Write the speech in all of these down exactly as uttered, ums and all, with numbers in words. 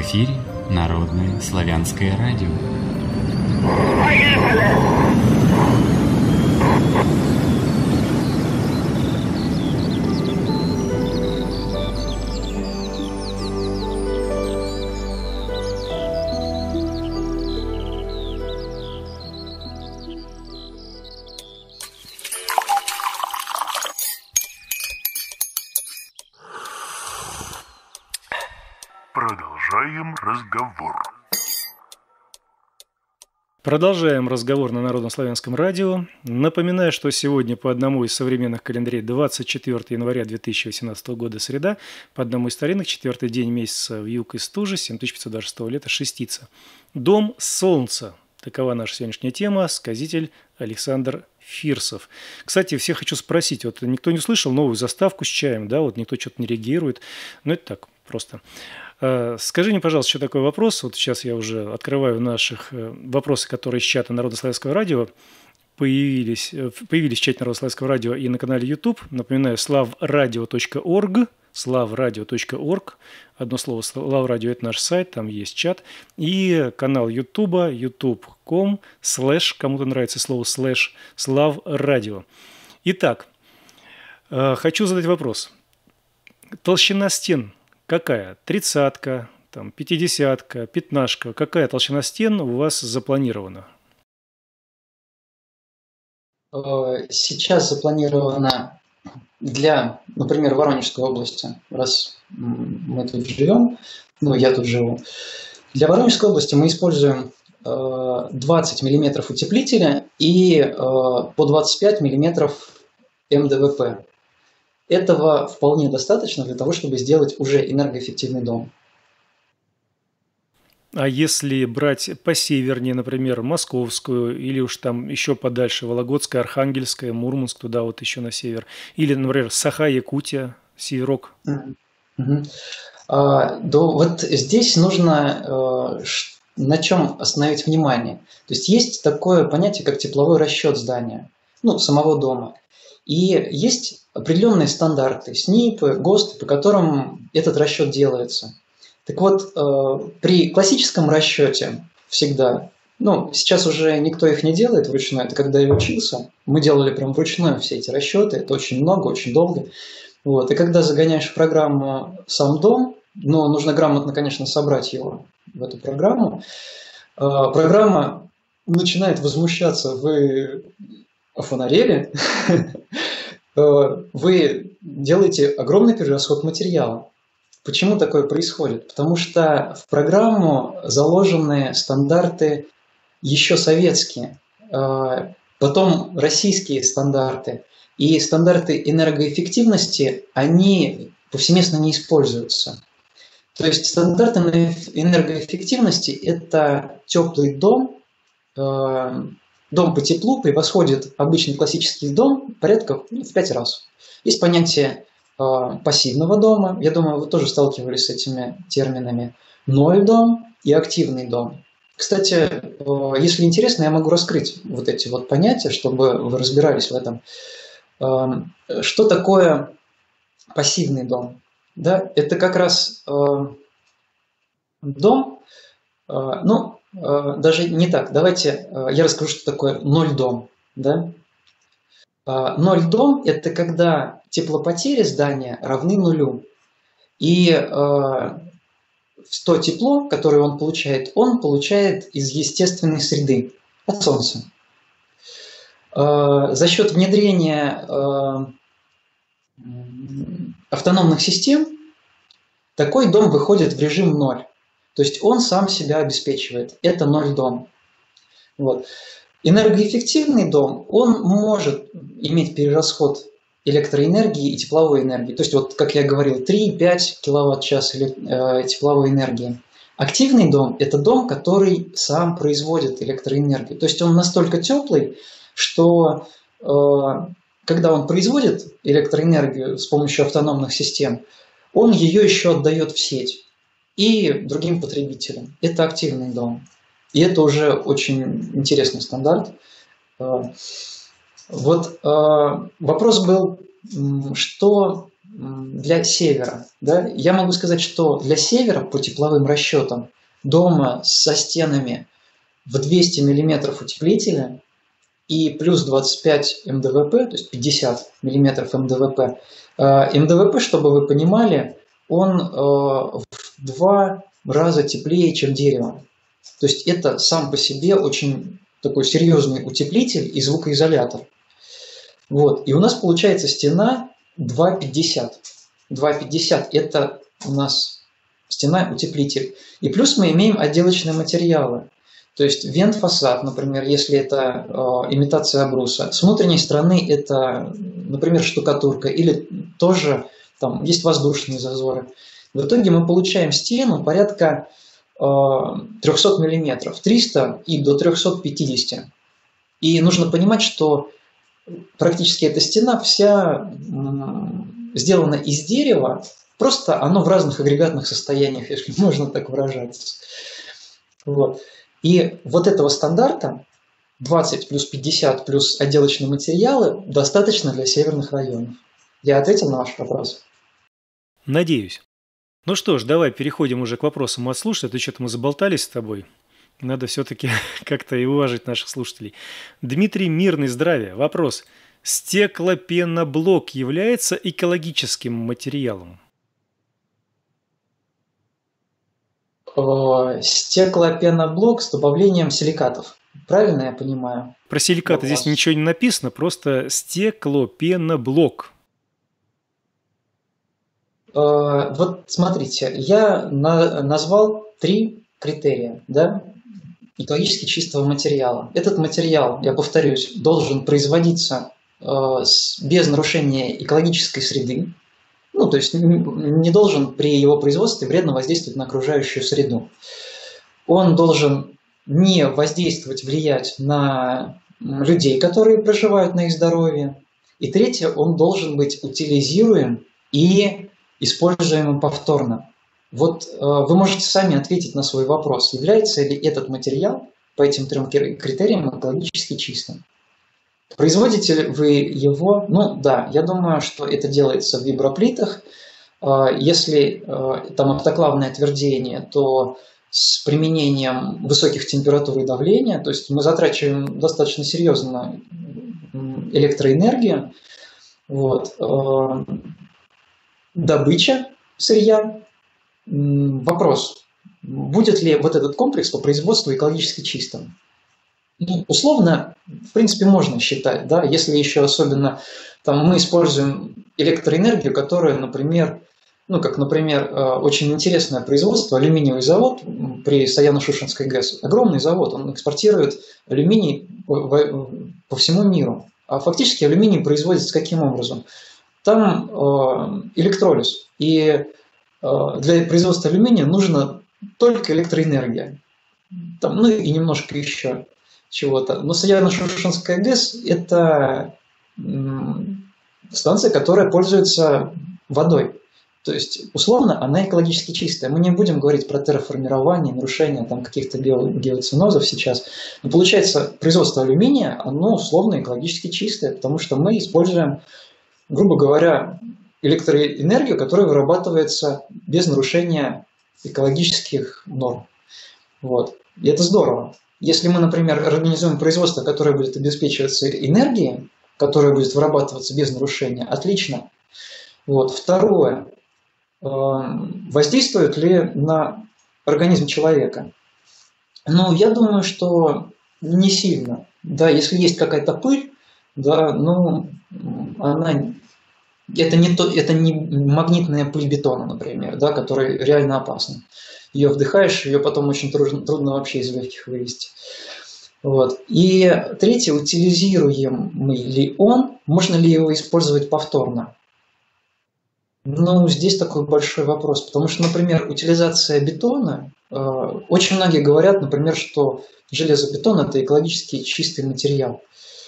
эфире Народное славянское радио. Продолжаем разговор. Продолжаем разговор на Народном славянском радио. Напоминаю, что сегодня по одному из современных календарей двадцать четвёртого января две тысячи восемнадцатого года среда, по одному из старинных четвертый день месяца вьюг и стужи, семь тысяч пятьсот двадцать шестого лета, шестица. Дом солнца. Такова наша сегодняшняя тема. Сказитель Александр Фирсов. Кстати, всех хочу спросить, вот никто не услышал новую заставку с чаем, да, вот никто что-то не реагирует, но это так просто. Скажи мне, пожалуйста, еще такой вопрос. Вот сейчас я уже открываю наших вопросы, которые из чата Народно-славянского радио появились, появились в чате Народно-славянского радио и на канале YouTube. Напоминаю, славрадио точка орг, славрадио точка орг. Одно слово «Славрадио» – это наш сайт, там есть чат. И канал YouTube, ютуб точка ком, слэш, кому-то нравится слово слэш, славрадио. Итак, хочу задать вопрос. Толщина стен какая? Тридцатка, там, пятидесятка, пятнашка. Какая толщина стен у вас запланирована? Сейчас запланировано для, например, Воронежской области, раз мы тут живем, ну, я тут живу. Для Воронежской области мы используем двадцать миллиметров утеплителя и по двадцать пять миллиметров эм дэ вэ пэ. Этого вполне достаточно для того, чтобы сделать уже энергоэффективный дом. А если брать посевернее, например, Московскую, или уж там еще подальше, Вологодская, Архангельская, Мурманск, туда вот еще на север, или, например, Саха-Якутия, северок? Mm-hmm. А, да, вот здесь нужно э, на чем остановить внимание. То есть есть такое понятие, как тепловой расчет здания, ну, самого дома. И есть определенные стандарты, СНИПы, ГОСТы, по которым этот расчет делается. Так вот, при классическом расчете всегда, ну, сейчас уже никто их не делает вручную, это когда я учился, мы делали прям вручную все эти расчеты, это очень много, очень долго. Вот. И когда загоняешь в программу сам дом, но нужно грамотно, конечно, собрать его в эту программу, программа начинает возмущаться, вы офонарели, вы делаете огромный перерасход материала. Почему такое происходит? Потому что в программу заложены стандарты еще советские, потом российские стандарты. И стандарты энергоэффективности, они повсеместно не используются. То есть стандарты энергоэффективности – это теплый дом, дом по теплу превосходит обычный классический дом порядка в пять раз. Есть понятие э, пассивного дома. Я думаю, вы тоже сталкивались с этими терминами. Ноль дом и активный дом. Кстати, э, если интересно, я могу раскрыть вот эти вот понятия, чтобы вы разбирались в этом. Э, что такое пассивный дом? Да, это как раз э, дом, э, ну, даже не так. Давайте я расскажу, что такое ноль дом. Да? Ноль дом – это когда теплопотери здания равны нулю. И то тепло, которое он получает, он получает из естественной среды, от солнца. За счет внедрения автономных систем такой дом выходит в режим ноль. То есть он сам себя обеспечивает. Это ноль дом. Вот. Энергоэффективный дом, он может иметь перерасход электроэнергии и тепловой энергии. То есть, вот, как я говорил, три-пять киловатт-час э, тепловой энергии. Активный дом – это дом, который сам производит электроэнергию. То есть он настолько теплый, что э, когда он производит электроэнергию с помощью автономных систем, он ее еще отдает в сеть и другим потребителям. Это активный дом. И это уже очень интересный стандарт. Вот вопрос был, что для севера. Да? Я могу сказать, что для севера по тепловым расчетам дома со стенами в двести миллиметров утеплителя и плюс двадцать пять эм дэ вэ пэ, то есть пятьдесят миллиметров эм дэ вэ пэ. эм дэ вэ пэ, чтобы вы понимали, он в два раза теплее, чем дерево. То есть это сам по себе очень такой серьезный утеплитель и звукоизолятор. Вот. И у нас получается стена два пятьдесят. два пятьдесят это у нас стена-утеплитель. И плюс мы имеем отделочные материалы. То есть вент-фасад, например, если это э, имитация обруса. С внутренней стороны это, например, штукатурка или тоже там есть воздушные зазоры. В итоге мы получаем стену порядка э, триста миллиметров, триста и до трёхсот пятидесяти. И нужно понимать, что практически эта стена вся сделана из дерева, просто оно в разных агрегатных состояниях, если можно так выражаться. Вот. И вот этого стандарта двадцать плюс пятьдесят плюс отделочные материалы достаточно для северных районов. Я ответил на ваш вопрос? Надеюсь. Ну что ж, давай переходим уже к вопросам от слушателей. Ты что-то мы заболтались с тобой. Надо все-таки как-то и уважить наших слушателей. Дмитрий Мирный, здравия. Вопрос. Стеклопеноблок является экологическим материалом? Стеклопеноблок с добавлением силикатов. Правильно я понимаю? Про силикаты здесь ничего не написано, просто стеклопеноблок. Вот смотрите, я назвал три критерия, да, экологически чистого материала. Этот материал, я повторюсь, должен производиться без нарушения экологической среды. Ну, то есть не должен при его производстве вредно воздействовать на окружающую среду. Он должен не воздействовать, влиять на людей, которые проживают на их здоровье. И третье, он должен быть утилизируем и используемым повторно. Вот вы можете сами ответить на свой вопрос, является ли этот материал по этим трем критериям экологически чистым. Производите ли вы его? Ну да, я думаю, что это делается в виброплитах. Если там автоклавное отвердение, то с применением высоких температур и давления, то есть мы затрачиваем достаточно серьезно электроэнергию. Вот. Добыча сырья. Вопрос, будет ли вот этот комплекс по производству экологически чистым? Ну, условно, в принципе, можно считать, да, если еще особенно там, мы используем электроэнергию, которая, например, ну, как, например, очень интересное производство, алюминиевый завод при Саяно-Шушенской ГЭС, огромный завод, он экспортирует алюминий по всему миру. А фактически алюминий производится каким образом? Там электролиз, и для производства алюминия нужна только электроэнергия, там, ну и немножко еще чего-то. Но Саяно-Шушенская ГЭС – это станция, которая пользуется водой. То есть, условно, она экологически чистая. Мы не будем говорить про терраформирование, нарушение там, каких-то геоценозов сейчас. Но получается, производство алюминия, оно условно экологически чистое, потому что мы используем, грубо говоря, электроэнергию, которая вырабатывается без нарушения экологических норм. Вот. И это здорово. Если мы, например, организуем производство, которое будет обеспечиваться энергией, которая будет вырабатываться без нарушения, отлично. Вот. Второе. Воздействует ли на организм человека? Ну, я думаю, что не сильно. Да, если есть какая-то пыль, да, ну, она... Это не, то, это не магнитная пыль бетона, например, да, которая реально опасна. Ее вдыхаешь, ее потом очень трудно, трудно вообще из легких вывести. Вот. И третье, утилизируемый ли он, можно ли его использовать повторно? Ну, здесь такой большой вопрос, потому что, например, утилизация бетона, э, очень многие говорят, например, что железобетон – это экологически чистый материал.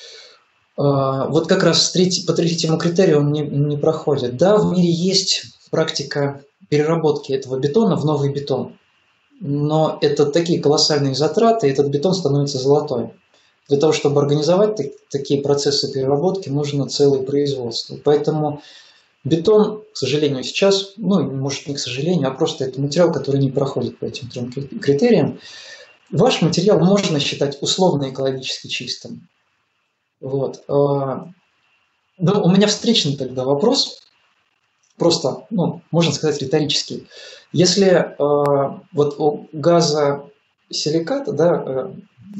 Вот как раз третий, по третьему критерию он не, не проходит. Да, в мире есть практика переработки этого бетона в новый бетон, но это такие колоссальные затраты, и этот бетон становится золотой. Для того, чтобы организовать так, такие процессы переработки, нужно целое производство. Поэтому Бетон, к сожалению, сейчас, ну, может, не к сожалению, а просто это материал, который не проходит по этим трем критериям. Ваш материал можно считать условно экологически чистым. Вот. Но у меня встречный тогда вопрос, просто, ну, можно сказать, риторический. Если вот у газосиликата, да,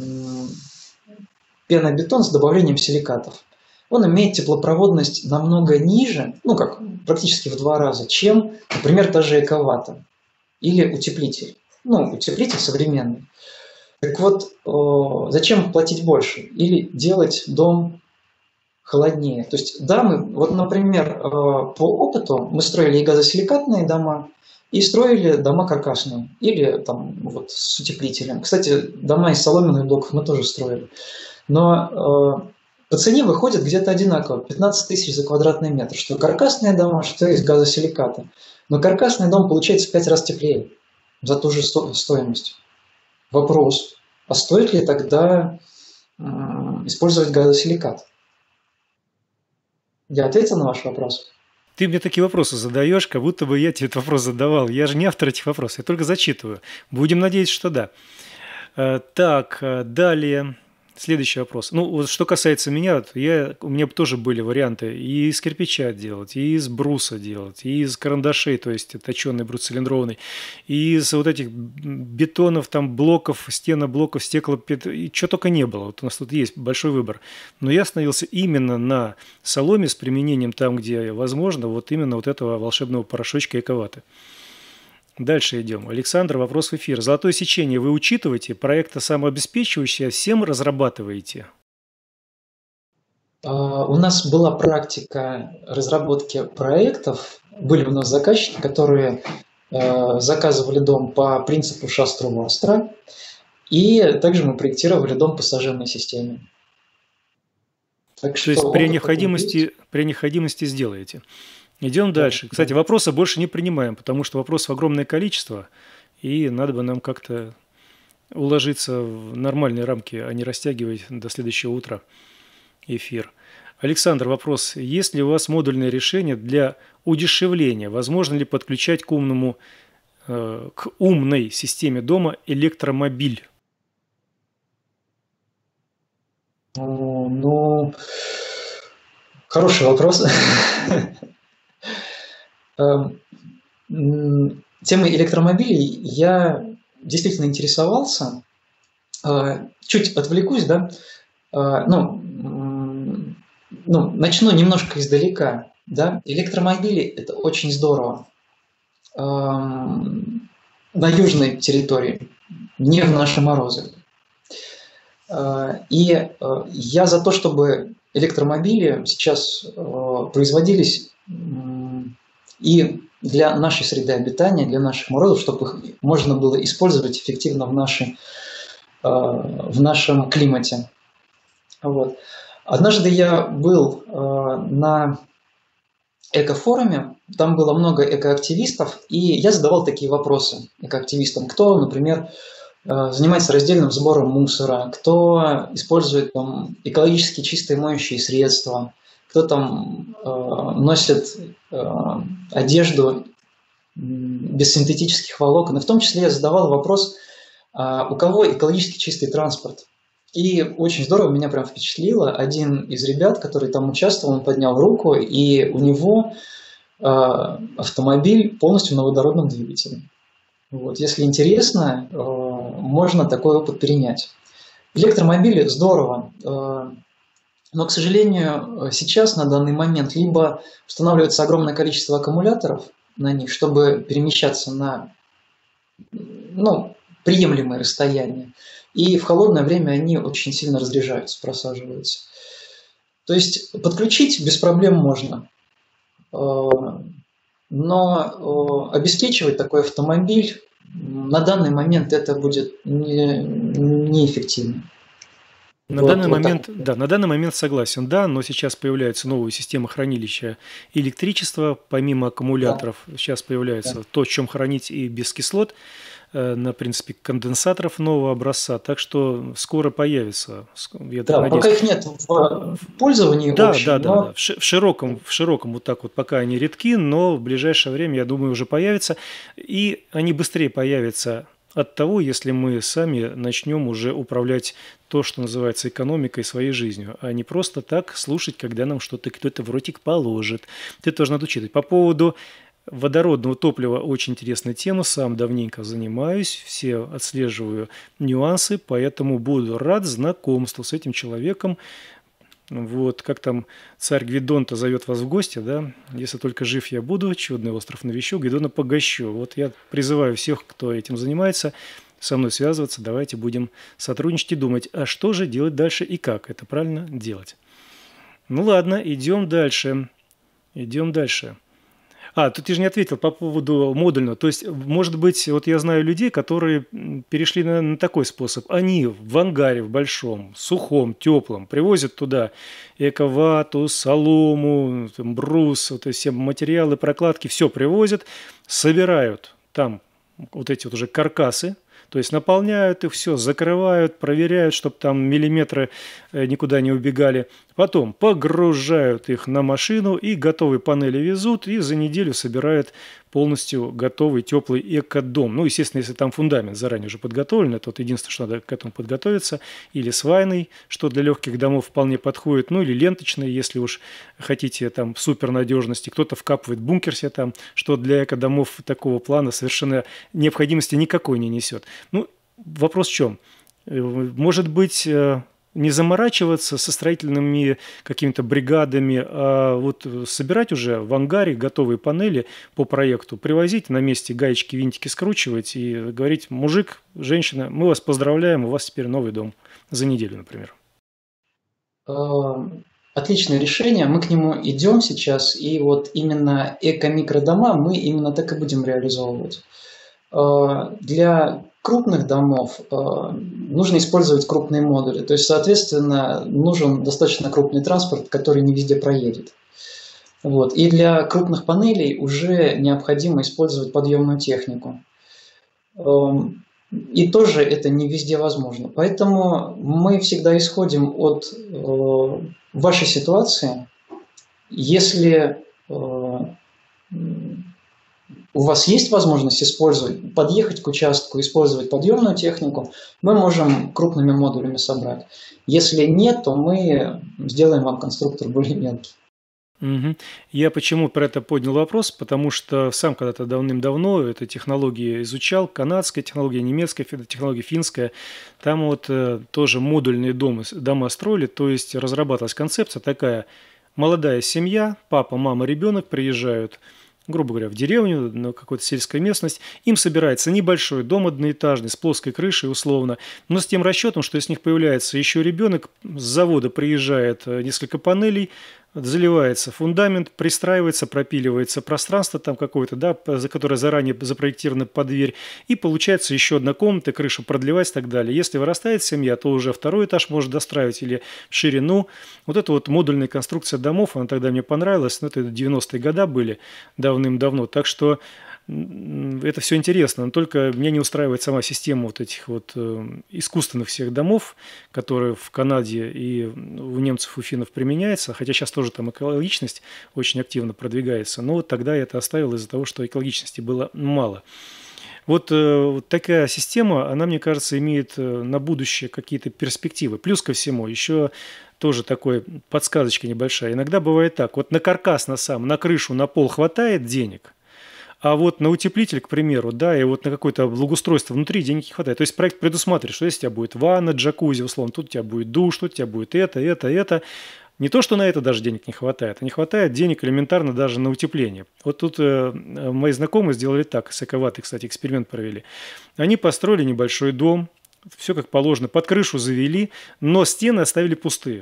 пенобетон с добавлением силикатов, он имеет теплопроводность намного ниже, ну как, практически в два раза, чем, например, та же эковата или утеплитель. Ну, утеплитель современный. Так вот, зачем платить больше? Или делать дом холоднее? То есть, да, мы, вот, например, по опыту мы строили и газосиликатные дома, и строили дома каркасные, или там вот с утеплителем. Кстати, дома из соломенных блоков мы тоже строили. Но по цене выходит где-то одинаково, пятнадцать тысяч за квадратный метр, что каркасные дома, что из газосиликата. Но каркасный дом получается в пять раз теплее за ту же стоимость. Вопрос, а стоит ли тогда использовать газосиликат? Я ответил на ваш вопрос. Ты мне такие вопросы задаешь, как будто бы я тебе этот вопрос задавал. Я же не автор этих вопросов, я только зачитываю. Будем надеяться, что да. Так, далее... Следующий вопрос. Ну, вот что касается меня, я, у меня тоже были варианты и из кирпича делать, и из бруса делать, и из карандашей, то есть точеный брус цилиндрованный, и из вот этих бетонов, там, блоков, стеноблоков, стекло, и что только не было. Вот у нас тут есть большой выбор. Но я остановился именно на соломе с применением там, где возможно, вот именно вот этого волшебного порошочка эковаты. Дальше идем. Александр, вопрос в эфир. Золотое сечение вы учитываете? Проекты самообеспечивающие всем разрабатываете? У нас была практика разработки проектов. Были у нас заказчики, которые заказывали дом по принципу Шастру-Вастра. И также мы проектировали дом по сожженной системе. Так что, То есть при необходимости, при необходимости сделаете. Идем дальше. Кстати, вопросы больше не принимаем, потому что вопросов огромное количество, и надо бы нам как-то уложиться в нормальные рамки, а не растягивать до следующего утра эфир. Александр, вопрос. Есть ли у вас модульное решение для удешевления? Возможно ли подключать к умному, э, к умной системе дома электромобиль? Ну, хороший вопрос. Темой электромобилей я действительно интересовался. Чуть отвлекусь, да. Ну, ну, начну немножко издалека. Да. Электромобили – это очень здорово. На южной территории, не в наши морозы. И я за то, чтобы электромобили сейчас производились и для нашей среды обитания, для наших морозов, чтобы их можно было использовать эффективно в, нашей, в нашем климате. Вот. Однажды я был на экофоруме, там было много экоактивистов, и я задавал такие вопросы экоактивистам. Кто, например, занимается раздельным сбором мусора, кто использует там, экологически чистые моющие средства, кто там э, носит э, одежду без синтетических волокон. И в том числе я задавал вопрос, э, у кого экологически чистый транспорт. И очень здорово меня прям впечатлило. Один из ребят, который там участвовал, он поднял руку, и у него э, автомобиль полностью на водородном двигателе. Вот. Если интересно, э, можно такой опыт перенять. Электромобили здорово. Э, Но, к сожалению, сейчас, на данный момент, либо устанавливается огромное количество аккумуляторов на них, чтобы перемещаться на ну, приемлемые расстояния, и в холодное время они очень сильно разряжаются, просаживаются. То есть подключить без проблем можно, но обеспечивать такой автомобиль на данный момент это будет не, неэффективно. На, вот, данный вот момент, да, на данный момент согласен, да, но сейчас появляются новые системы хранилища электричества, помимо аккумуляторов, да. Сейчас появляется да. то, чем хранить и без кислот э, на принципе конденсаторов нового образца, так что скоро появится. Я Да, надеюсь. пока их нет в пользовании Да, общем, да, да, но... да. В ши- в широком, в широком вот так вот пока они редки, но в ближайшее время, я думаю, уже появятся. И они быстрее появятся от того, если мы сами начнем уже управлять то, что называется экономикой своей жизнью, а не просто так слушать, когда нам что-то кто-то в ротик положит. Это тоже надо учитывать. По поводу водородного топлива очень интересная тема, сам давненько занимаюсь, все отслеживаю нюансы, поэтому буду рад знакомству с этим человеком. Вот, как там царь Гвидон-то зовет вас в гости, да? Если только жив я буду, чудный остров навещу, Гвидона погощу. Вот я призываю всех, кто этим занимается, со мной связываться. Давайте будем сотрудничать и думать, а что же делать дальше и как это правильно делать. Ну ладно, идем дальше. Идем дальше. А, тут ты же не ответил по поводу модульного. То есть, может быть, вот я знаю людей, которые перешли на, на такой способ. Они в ангаре в большом, сухом, теплом привозят туда эковату, солому, там, брус, вот эти все материалы, прокладки, все привозят, собирают там вот эти вот уже каркасы, то есть наполняют их, все, закрывают, проверяют, чтобы там миллиметры никуда не убегали. Потом погружают их на машину и готовые панели везут, и за неделю собирают полностью готовый теплый экодом. Ну, естественно, если там фундамент заранее уже подготовлен, это вот единственное, что надо к этому подготовиться. Или свайный, что для легких домов вполне подходит, ну или ленточный, если уж хотите там супернадежности. Кто-то вкапывает бункер себе там, что для экодомов такого плана совершенно необходимости никакой не несет. Ну, вопрос в чем? Может быть, не заморачиваться со строительными какими-то бригадами, а вот собирать уже в ангаре готовые панели по проекту, привозить на месте гаечки, винтики скручивать и говорить: мужик, женщина, мы вас поздравляем, у вас теперь новый дом за неделю, например. Отличное решение, мы к нему идем сейчас, и вот именно эко-микродома мы именно так и будем реализовывать. Для крупных домов нужно использовать крупные модули, то есть, соответственно, нужен достаточно крупный транспорт, который не везде проедет. Вот. И для крупных панелей уже необходимо использовать подъемную технику. И тоже это не везде возможно. Поэтому мы всегда исходим от вашей ситуации. Если у вас есть возможность использовать, подъехать к участку, использовать подъемную технику, мы можем крупными модулями собрать. Если нет, то мы сделаем вам конструктор более мелкий. Угу. Я почему про это поднял вопрос, потому что сам когда-то давным-давно эту технологию изучал, канадская технология, немецкая технология, финская. Там вот э, тоже модульные дома, дома строили, то есть разрабатывалась концепция такая: молодая семья, папа, мама, ребенок приезжают, грубо говоря, в деревню, на какую-то сельскую местность, им собирается небольшой дом одноэтажный с плоской крышей условно, но с тем расчетом, что из них появляется еще ребенок, с завода приезжает несколько панелей, заливается фундамент, пристраивается, пропиливается пространство там какое-то, да, за которое заранее запроектировано под дверь, и получается еще одна комната, крышу продлевать и так далее. Если вырастает семья, то уже второй этаж может достраивать или в ширину. Вот эта вот модульная конструкция домов, она тогда мне понравилась, но это девяностые годы были давным-давно, так что это все интересно, но только меня не устраивает сама система вот этих вот э, искусственных всех домов, которые в Канаде и у немцев, у финнов применяется, хотя сейчас тоже там экологичность очень активно продвигается, но вот тогда я это оставил из-за того, что экологичности было мало. Вот, э, вот такая система, она, мне кажется, имеет на будущее какие-то перспективы. Плюс ко всему, еще тоже такой подсказочка небольшая. Иногда бывает так, вот на каркас, на сам, на крышу, на пол хватает денег, а вот на утеплитель, к примеру, да, и вот на какое-то благоустройство внутри денег не хватает. То есть проект предусматривает, что если у тебя будет ванна, джакузи, условно, тут у тебя будет душ, тут у тебя будет это, это, это. Не то, что на это даже денег не хватает, а не хватает денег элементарно даже на утепление. Вот тут э, мои знакомые сделали так, с Эковатой, кстати, эксперимент провели. Они построили небольшой дом, все как положено, под крышу завели, но стены оставили пустые.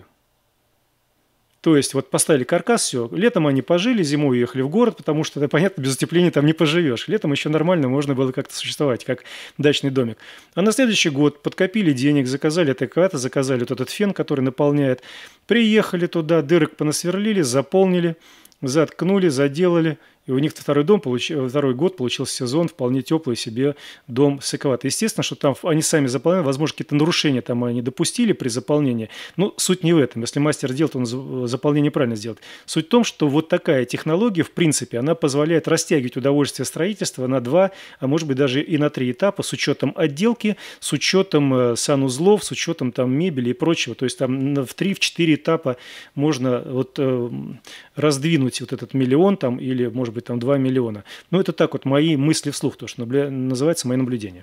То есть вот поставили каркас, все, летом они пожили, зимой уехали в город, потому что, это понятно, без утепления там не поживешь. Летом еще нормально можно было как-то существовать, как дачный домик. А на следующий год подкопили денег, заказали это эко-вата, заказали вот этот фен, который наполняет. Приехали туда, дырок понасверлили, заполнили, заткнули, заделали. И у них второй, дом получ... второй год получился сезон вполне теплый себе дом с эковатой. Естественно, что там они сами заполняли, возможно, какие-то нарушения там они допустили при заполнении. Но суть не в этом. Если мастер делает, он заполнение правильно сделает. Суть в том, что вот такая технология, в принципе, она позволяет растягивать удовольствие строительства на два, а может быть даже и на три этапа с учетом отделки, с учетом санузлов, с учетом там мебели и прочего. То есть там в три-четыре этапа можно вот э, раздвинуть вот этот миллион там или, может быть, там два миллиона. Ну, это так вот мои мысли вслух, то, что наблю... называется мои наблюдения.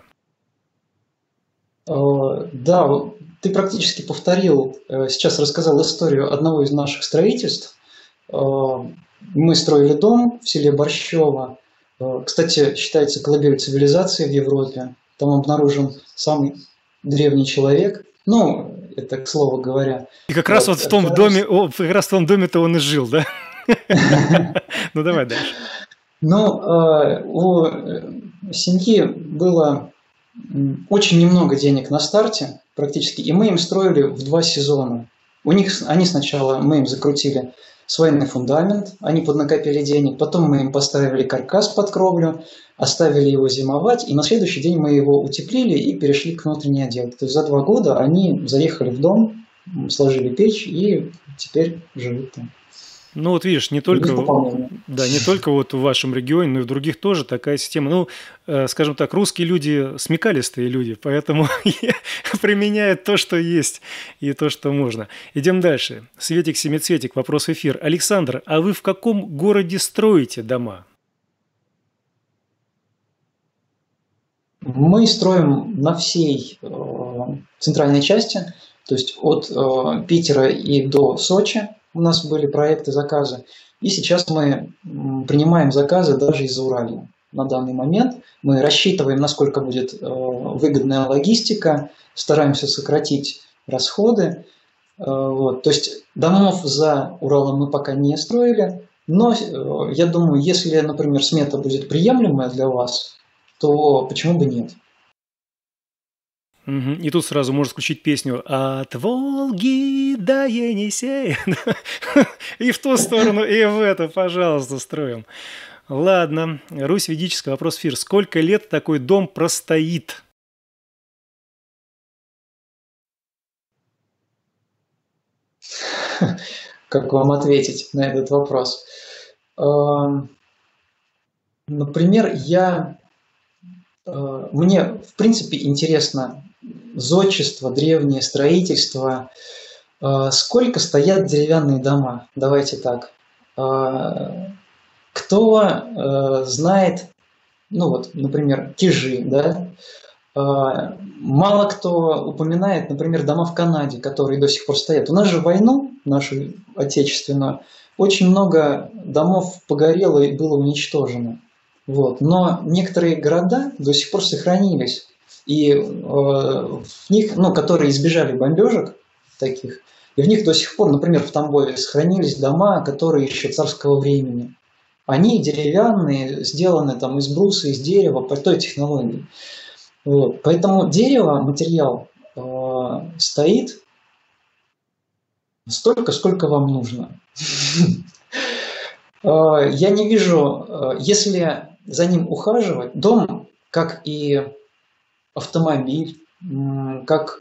Да, ты практически повторил, сейчас рассказал историю одного из наших строительств. Мы строили дом в селе Борщево. Кстати, считается колыбелью цивилизации в Европе. Там обнаружен самый древний человек. Ну, это к слову говоря. И как раз вот в том доме, как раз в том доме-то он и жил, да? Ну, давай дальше. Ну, у семьи было очень немного денег на старте, практически, и мы им строили в два сезона. У них, они сначала, мы им закрутили свайный фундамент, они поднакопили денег, потом мы им поставили каркас под кровлю, оставили его зимовать, и на следующий день мы его утеплили и перешли к внутренней отделке. То есть за два года они заехали в дом, сложили печь и теперь живут там. Ну вот видишь, не только, да, не только вот в вашем регионе, но и в других тоже такая система. Ну, э, скажем так, русские люди смекалистые люди, поэтому применяют то, что есть, и то, что можно. Идем дальше. Светик-семицветик, вопрос в эфир. Александр, а вы в каком городе строите дома? Мы строим на всей э, центральной части, то есть от э, Питера и до Сочи. У нас были проекты, заказы. И сейчас мы принимаем заказы даже из-за Урала. На данный момент мы рассчитываем, насколько будет выгодная логистика, стараемся сократить расходы. Вот. То есть домов за Уралом мы пока не строили. Но я думаю, если, например, смета будет приемлемая для вас, то почему бы нет? Угу. И тут сразу можно включить песню «От Волги до Енисея». И в ту сторону, и в эту, пожалуйста, строим. Ладно. Русь Ведическая, вопрос эфир. Сколько лет такой дом простоит? Как вам ответить на этот вопрос? Например, я... Мне, в принципе, интересно зодчество, древнее строительство. Сколько стоят деревянные дома? Давайте так. Кто знает, ну вот, например, Кижи, да? Мало кто упоминает, например, дома в Канаде, которые до сих пор стоят. У нас же в войну, нашу отечественную, очень много домов погорело и было уничтожено. Вот. Но некоторые города до сих пор сохранились, и э, в них, ну, которые избежали бомбежек таких, и в них до сих пор, например, в Тамбове сохранились дома, которые еще царского времени. Они деревянные, сделаны там из бруса, из дерева, по той технологии. Вот. Поэтому дерево, материал, э, стоит столько, сколько вам нужно. Я не вижу, если за ним ухаживать, дом, как и автомобиль, как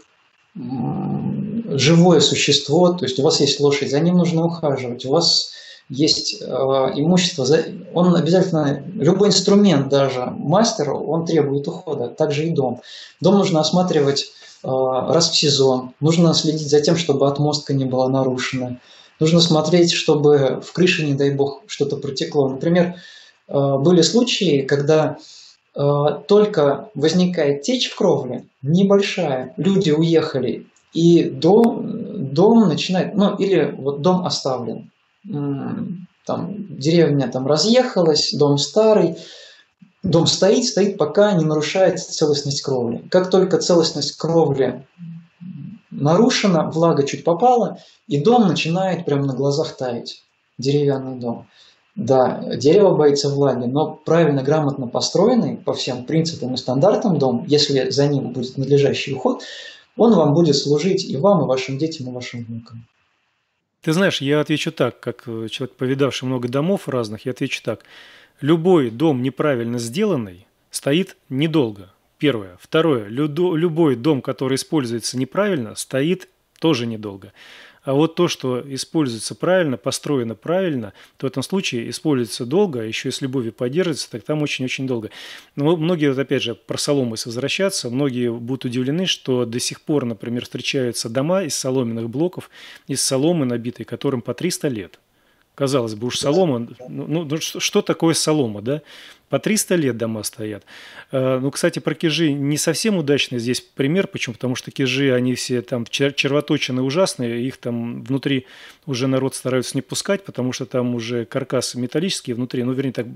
живое существо, то есть у вас есть лошадь, за ним нужно ухаживать, у вас есть имущество, он обязательно, любой инструмент даже мастеру, он требует ухода, также и дом. Дом нужно осматривать раз в сезон, нужно следить за тем, чтобы отмостка не была нарушена. Нужно смотреть, чтобы в крыше, не дай бог, что-то протекло. Например, были случаи, когда только возникает течь в кровле, небольшая, люди уехали, и дом, дом начинает, ну или вот дом оставлен. Там деревня там разъехалась, дом старый, дом стоит, стоит, пока не нарушается целостность кровли. Как только целостность кровли нарушена, влага чуть попала, и дом начинает прямо на глазах таять. Деревянный дом. Да, дерево боится влаги, но правильно, грамотно построенный, по всем принципам и стандартам дом, если за ним будет надлежащий уход, он вам будет служить и вам, и вашим детям, и вашим внукам. Ты знаешь, я отвечу так, как человек, повидавший много домов разных, я отвечу так. Любой дом неправильно сделанный стоит недолго. Первое. Второе. Любой дом, который используется неправильно, стоит тоже недолго. А вот то, что используется правильно, построено правильно, то в этом случае используется долго, а еще и с любовью поддерживается, так там очень-очень долго. Но многие, вот опять же, про солому если возвращаться, многие будут удивлены, что до сих пор, например, встречаются дома из соломенных блоков, из соломы набитой, которым по триста лет. Казалось бы, уж солома, ну, ну что, что такое солома, да? По триста лет дома стоят. Ну, кстати, про кижи не совсем удачный здесь пример. Почему? Потому что кижи, они все там червоточины ужасные, их там внутри уже народ стараются не пускать, потому что там уже каркас металлический внутри, ну, вернее, так,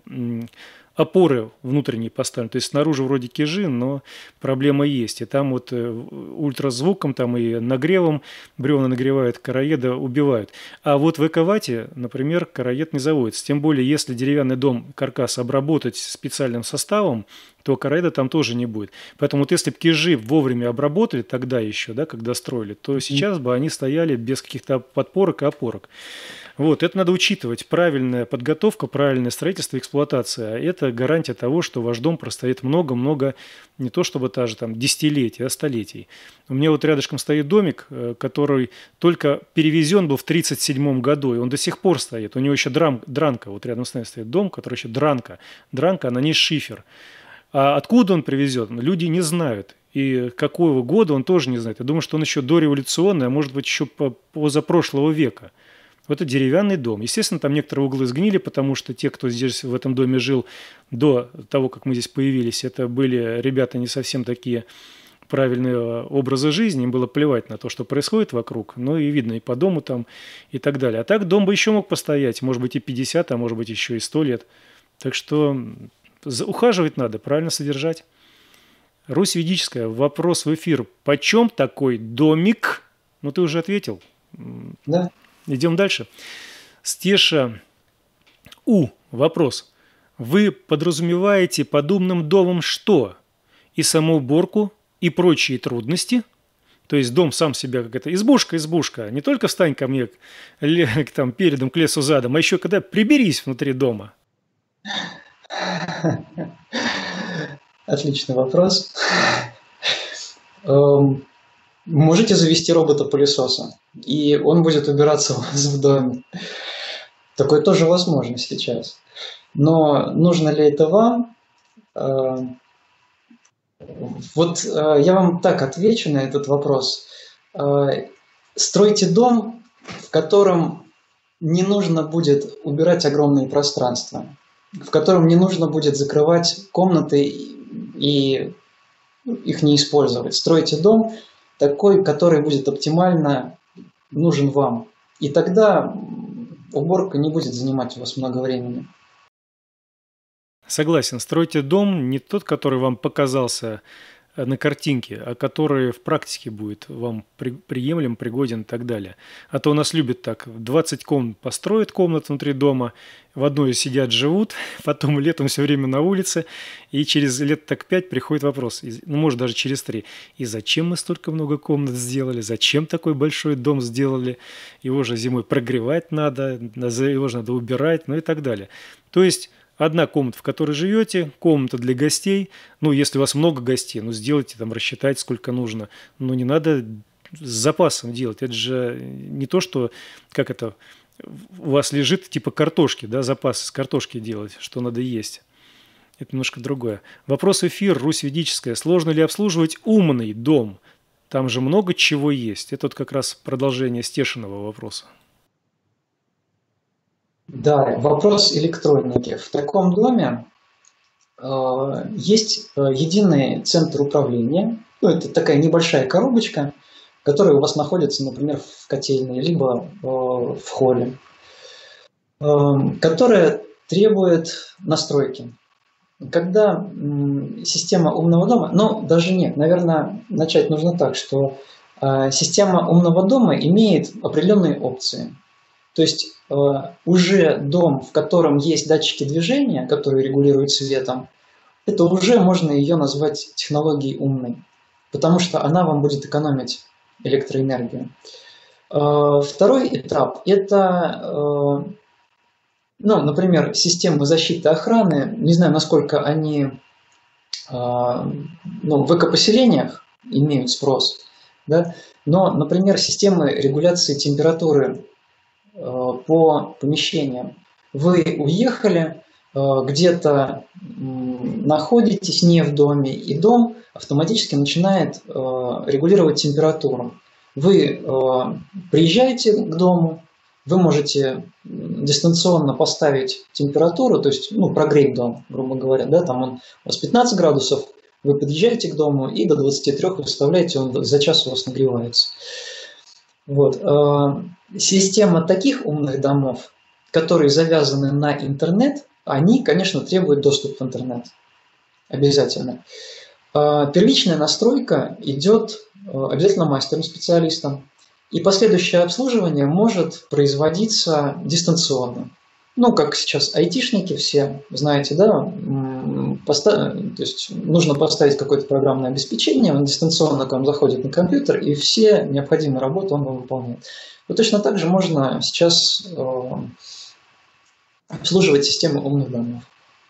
опоры внутренние поставлены. То есть снаружи вроде кижи, но проблема есть. И там вот ультразвуком там и нагревом бревна нагревают, короеда убивают. А вот в эковате, например, короед не заводится. Тем более, если деревянный дом, каркас обработать специальным составом, то короеда там тоже не будет. Поэтому вот если бы кижи вовремя обработали тогда еще, да, когда строили, то сейчас бы они стояли без каких-то подпорок и опорок. Вот, это надо учитывать. Правильная подготовка, правильное строительство, эксплуатация. А это гарантия того, что ваш дом простоит много-много, не то чтобы даже там десятилетий, а столетий. У меня вот рядышком стоит домик, который только перевезен был в тридцать седьмом году, и он до сих пор стоит. У него еще драм, дранка, вот рядом с нами стоит дом, который еще дранка. Дранка, а на ней шифер. А откуда он привезен, люди не знают. И какого года он тоже не знает. Я думаю, что он еще дореволюционный, а может быть еще позапрошлого века. Это деревянный дом. Естественно, там некоторые углы сгнили, потому что те, кто здесь в этом доме жил до того, как мы здесь появились, это были ребята не совсем такие правильные образы жизни, им было плевать на то, что происходит вокруг, ну и видно и по дому там и так далее. А так дом бы еще мог постоять, может быть и пятьдесят, а может быть еще и сто лет. Так что ухаживать надо, правильно содержать. Русь ведическая, вопрос в эфир. Почем такой домик? Ну ты уже ответил. Да. Идем дальше. Стеша У. Вопрос. Вы подразумеваете под умным домом что? И самоуборку, и прочие трудности? То есть дом сам себя как это избушка, избушка. Не только встань ко мне там, передом к лесу задом, а еще когда приберись внутри дома. Отличный вопрос. Можете завести робота-пылесоса, и он будет убираться у вас в доме. Такое тоже возможно сейчас. Но нужно ли это вам? Вот я вам так отвечу на этот вопрос. Стройте дом, в котором не нужно будет убирать огромные пространства, в котором не нужно будет закрывать комнаты и их не использовать. Стройте дом такой, который будет оптимально нужен вам. И тогда уборка не будет занимать у вас много времени. Согласен. Стройте дом не тот, который вам показался на картинке, а который в практике будет вам при, приемлем, пригоден и так далее. А то у нас любят так, двадцать комнат построят комнат внутри дома, в одной сидят, живут, потом летом все время на улице, и через лет так пять приходит вопрос, ну, может, даже через три. И зачем мы столько много комнат сделали? Зачем такой большой дом сделали? Его же зимой прогревать надо, его же надо убирать, ну и так далее. То есть одна комната, в которой живете, комната для гостей. Ну, если у вас много гостей, ну, сделайте там, рассчитайте, сколько нужно. Но не надо с запасом делать. Это же не то, что, как это, у вас лежит типа картошки, да, запас из картошки делать, что надо есть. Это немножко другое. Вопрос эфир, Русь ведическая. Сложно ли обслуживать умный дом? Там же много чего есть. Это вот как раз продолжение Стешиного вопроса. Да, вопрос электроники. В таком доме э, есть единый центр управления. Ну, это такая небольшая коробочка, которая у вас находится, например, в котельной, либо э, в холле, э, которая требует настройки. Когда м, система умного дома, ну, даже нет, наверное, начать нужно так, что э, система умного дома имеет определенные опции. То есть э, уже дом, в котором есть датчики движения, которые регулируют светом, это уже можно ее назвать технологией умной, потому что она вам будет экономить электроэнергию. Второй этап – это, ну, например, системы защиты и охраны. Не знаю, насколько они, ну, в экопоселениях имеют спрос, да? Но, например, системы регуляции температуры по помещениям. Вы уехали, где-то находитесь не в доме, и дом автоматически начинает регулировать температуру. Вы приезжаете к дому, вы можете дистанционно поставить температуру, то есть, ну, прогреть дом, грубо говоря, да, там он у вас пятнадцать градусов, вы подъезжаете к дому и до двадцати трёх выставляете, он за час у вас нагревается. Вот. Система таких умных домов, которые завязаны на интернет, они, конечно, требуют доступ в интернет. Обязательно. Первичная настройка идет обязательно мастером-специалистом, и последующее обслуживание может производиться дистанционно. Ну, как сейчас айтишники все, знаете, да, поста- то есть нужно поставить какое-то программное обеспечение, он дистанционно к вам заходит на компьютер, и все необходимые работы он вам выполняет. Вот точно так же можно сейчас э, обслуживать систему умных домов.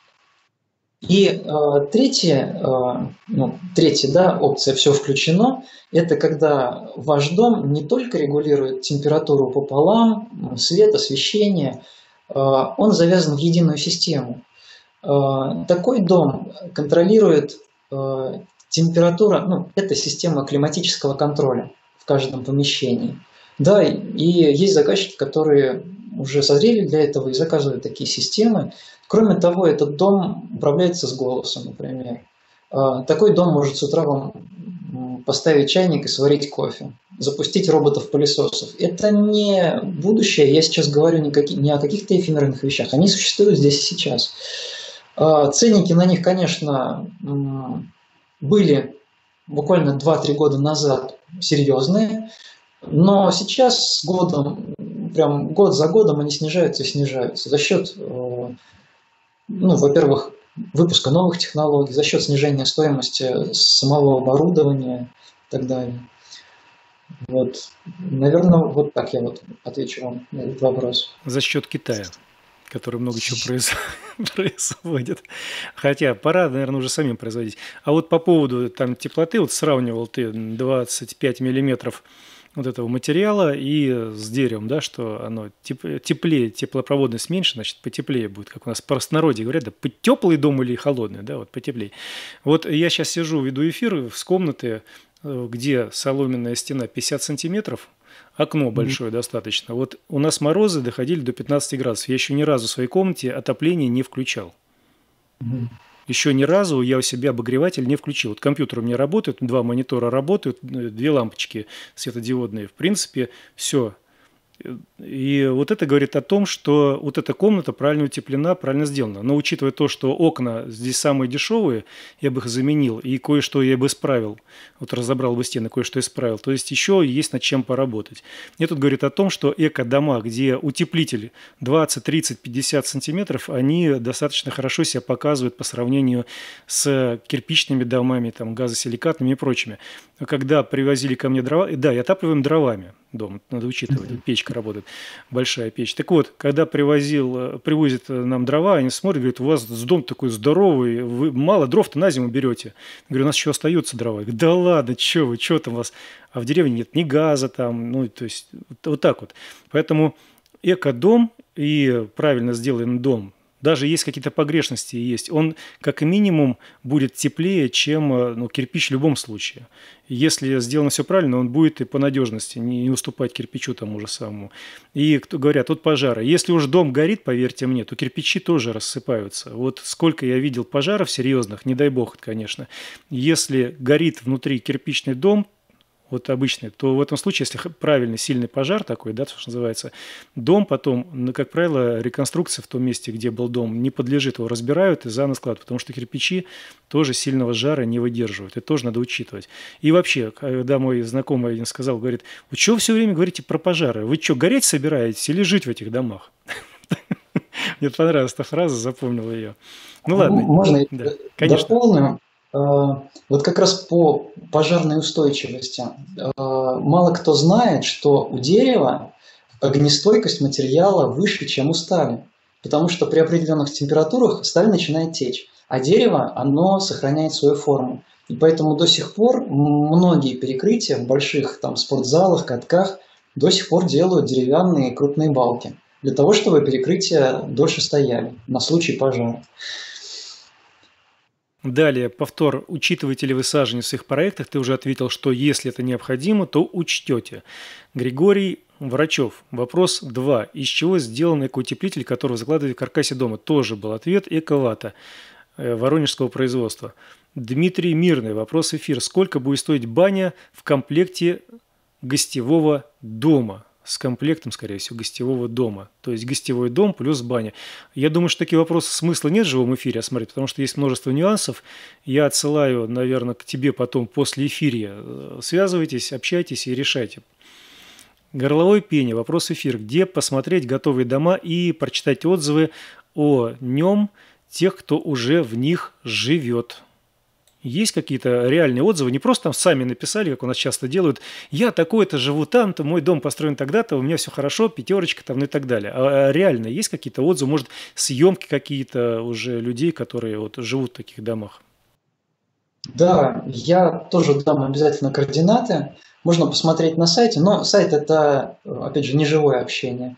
И э, третья, э, ну, третья, да, опция «все включено» – это когда ваш дом не только регулирует температуру пополам, свет, освещение, э, он завязан в единую систему. Э, такой дом контролирует э, температуру, ну, это система климатического контроля в каждом помещении. Да, и есть заказчики, которые уже созрели для этого и заказывают такие системы. Кроме того, этот дом управляется с голосом, например. Такой дом может с утра вам поставить чайник и сварить кофе, запустить роботов-пылесосов. Это не будущее, я сейчас говорю не о каких-то эфемерных вещах, они существуют здесь и сейчас. Ценники на них, конечно, были буквально два-три года назад серьезные, но сейчас с годом, прям год за годом они снижаются и снижаются за счет, ну, во-первых, выпуска новых технологий, за счет снижения стоимости самого оборудования и так далее. Вот, наверное, вот так я вот отвечу вам на этот вопрос. За счет Китая, который много чего производит. Хотя пора, наверное, уже самим производить. А вот по поводу там теплоты, вот сравнивал ты двадцать пять миллиметров вот этого материала и с деревом, да, что оно теплее, теплопроводность меньше, значит, потеплее будет, как у нас в простонародье говорят, да, теплый дом или холодный, да, вот потеплее. Вот я сейчас сижу, веду эфир с комнаты, где соломенная стена пятьдесят сантиметров, окно большое mm-hmm. достаточно. Вот у нас морозы доходили до пятнадцати градусов. Я еще ни разу в своей комнате отопление не включал. Mm-hmm. Еще ни разу я у себя обогреватель не включил. Вот компьютер у меня работает, два монитора работают, две лампочки светодиодные. В принципе, все. И вот это говорит о том, что вот эта комната правильно утеплена, правильно сделана. Но учитывая то, что окна здесь самые дешевые, я бы их заменил, и кое-что я бы исправил. Вот разобрал бы стены, кое-что исправил. То есть еще есть над чем поработать. И тут говорит о том, что эко-дома, где утеплитель двадцать, тридцать, пятьдесят сантиметров, они достаточно хорошо себя показывают по сравнению с кирпичными домами, там, газосиликатными и прочими. Когда привозили ко мне дрова, да, и отапливаем дровами дом, надо учитывать, печка работает, большая печь. Так вот, когда привозил, привозят нам дрова, они смотрят, говорят, у вас дом такой здоровый, вы мало дров-то на зиму берете. Я говорю, у нас еще остаются дрова. Я говорю, да ладно, что вы, что там у вас? А в деревне нет ни газа там, ну, то есть вот, вот так вот. Поэтому эко-дом и правильно сделанный дом, даже есть какие-то погрешности, есть, он как минимум будет теплее, чем, ну, кирпич в любом случае. Если сделано все правильно, он будет и по надежности не уступать кирпичу тому же самому. И говорят, тут пожары. Если уж дом горит, поверьте мне, то кирпичи тоже рассыпаются. Вот сколько я видел пожаров серьезных, не дай бог, конечно. Если горит внутри кирпичный дом, вот обычный, то в этом случае, если правильный, сильный пожар такой, да, что называется, дом потом, как правило, реконструкция в том месте, где был дом, не подлежит, его разбирают и заново складывают, потому что кирпичи тоже сильного жара не выдерживают, это тоже надо учитывать. И вообще, когда мой знакомый один сказал, говорит, вы что все время говорите про пожары, вы что, гореть собираетесь или жить в этих домах? Мне понравилась эта фраза, запомнил ее. Ну ладно. Можно я дополню? Вот как раз по пожарной устойчивости. Мало кто знает, что у дерева огнестойкость материала выше, чем у стали. Потому что при определенных температурах сталь начинает течь, а дерево, оно сохраняет свою форму. И поэтому до сих пор многие перекрытия в больших там, спортзалах, катках до сих пор делают деревянные крупные балки. Для того, чтобы перекрытия дольше стояли на случай пожара. Далее, повтор. Учитываете ли вы саженец в своих проектах? Ты уже ответил, что если это необходимо, то учтете. Григорий Врачев. Вопрос два. Из чего сделан экоутеплитель, который закладывали в каркасе дома? Тоже был ответ. Эковата. Воронежского производства. Дмитрий Мирный. Вопрос эфир. Сколько будет стоить баня в комплекте гостевого дома? С комплектом, скорее всего, гостевого дома. То есть гостевой дом плюс баня. Я думаю, что такие вопросы смысла нет в живом эфире осмотреть, потому что есть множество нюансов. Я отсылаю, наверное, к тебе потом после эфира. Связывайтесь, общайтесь и решайте. Горловой пение. Вопрос эфир. Где посмотреть готовые дома и прочитать отзывы о нем тех, кто уже в них живет? Есть какие-то реальные отзывы, не просто там сами написали, как у нас часто делают, я такой-то живу там-то, мой дом построен тогда-то, у меня все хорошо, пятерочка там, ну и так далее. А реально есть какие-то отзывы, может, съемки какие-то уже людей, которые вот живут в таких домах? Да, я тоже дам обязательно координаты. Можно посмотреть на сайте, но сайт – это, опять же, не живое общение.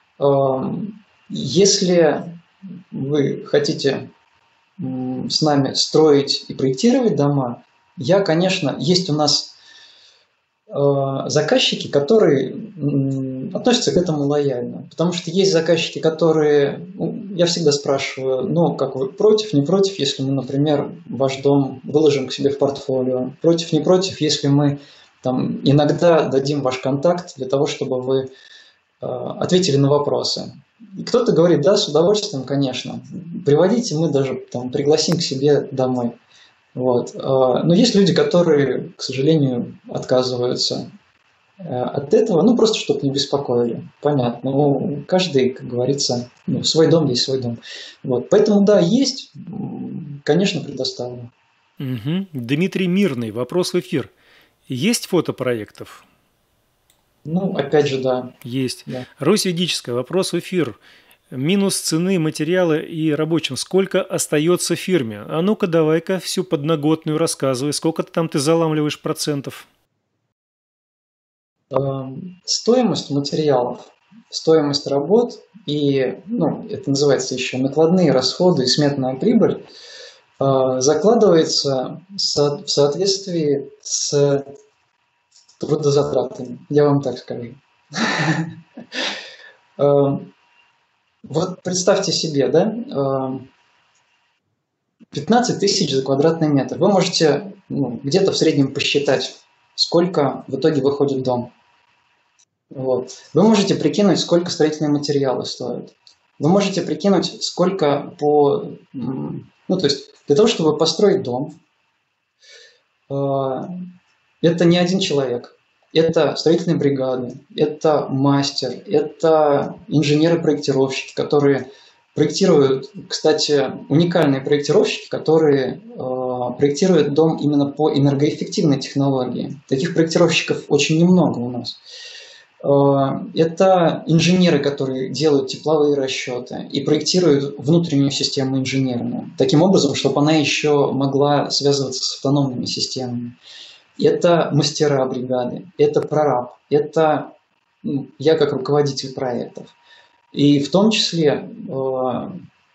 Если вы хотите с нами строить и проектировать дома, я, конечно, есть у нас заказчики, которые относятся к этому лояльно. Потому что есть заказчики, которые, ну, я всегда спрашиваю, ну, как вы, против, не против, если мы, например, ваш дом выложим к себе в портфолио, против, не против, если мы там иногда дадим ваш контакт для того, чтобы вы э, ответили на вопросы. И кто-то говорит, да, с удовольствием, конечно. Приводите, мы даже там пригласим к себе домой. Вот. Но есть люди, которые, к сожалению, отказываются от этого, ну, просто чтобы не беспокоили. Понятно. Ну, каждый, как говорится, ну, свой дом есть свой дом. Вот. Поэтому, да, есть, конечно, предоставлю. Угу. Дмитрий Мирный. Вопрос в эфир. Есть фото проектов? Ну, опять же, да. Есть. Да. Русь Ведическая. Вопрос в эфир. Минус цены материала и рабочим. Сколько остается фирме? А ну-ка, давай-ка всю подноготную рассказывай. Сколько там ты заламливаешь процентов? Стоимость материалов, стоимость работ и, ну, это называется еще накладные расходы и сметная прибыль закладывается в соответствии с трудозатратами, я вам так скажу. Вот представьте себе, да, пятнадцать тысяч за квадратный метр. Вы можете, ну, где-то в среднем посчитать, сколько в итоге выходит дом. Вот. Вы можете прикинуть, сколько строительные материалы стоят. Вы можете прикинуть, сколько по... Ну, то есть, для того, чтобы построить дом, это не один человек. Это строительные бригады, это мастер, это инженеры-проектировщики, которые проектируют, кстати, уникальные проектировщики, которые э, проектируют дом именно по энергоэффективной технологии. Таких проектировщиков очень немного у нас. Э, это инженеры, которые делают тепловые расчеты и проектируют внутреннюю систему инженерную, таким образом, чтобы она еще могла связываться с автономными системами. Это мастера бригады, это прораб, это, ну, я как руководитель проектов. И в том числе э,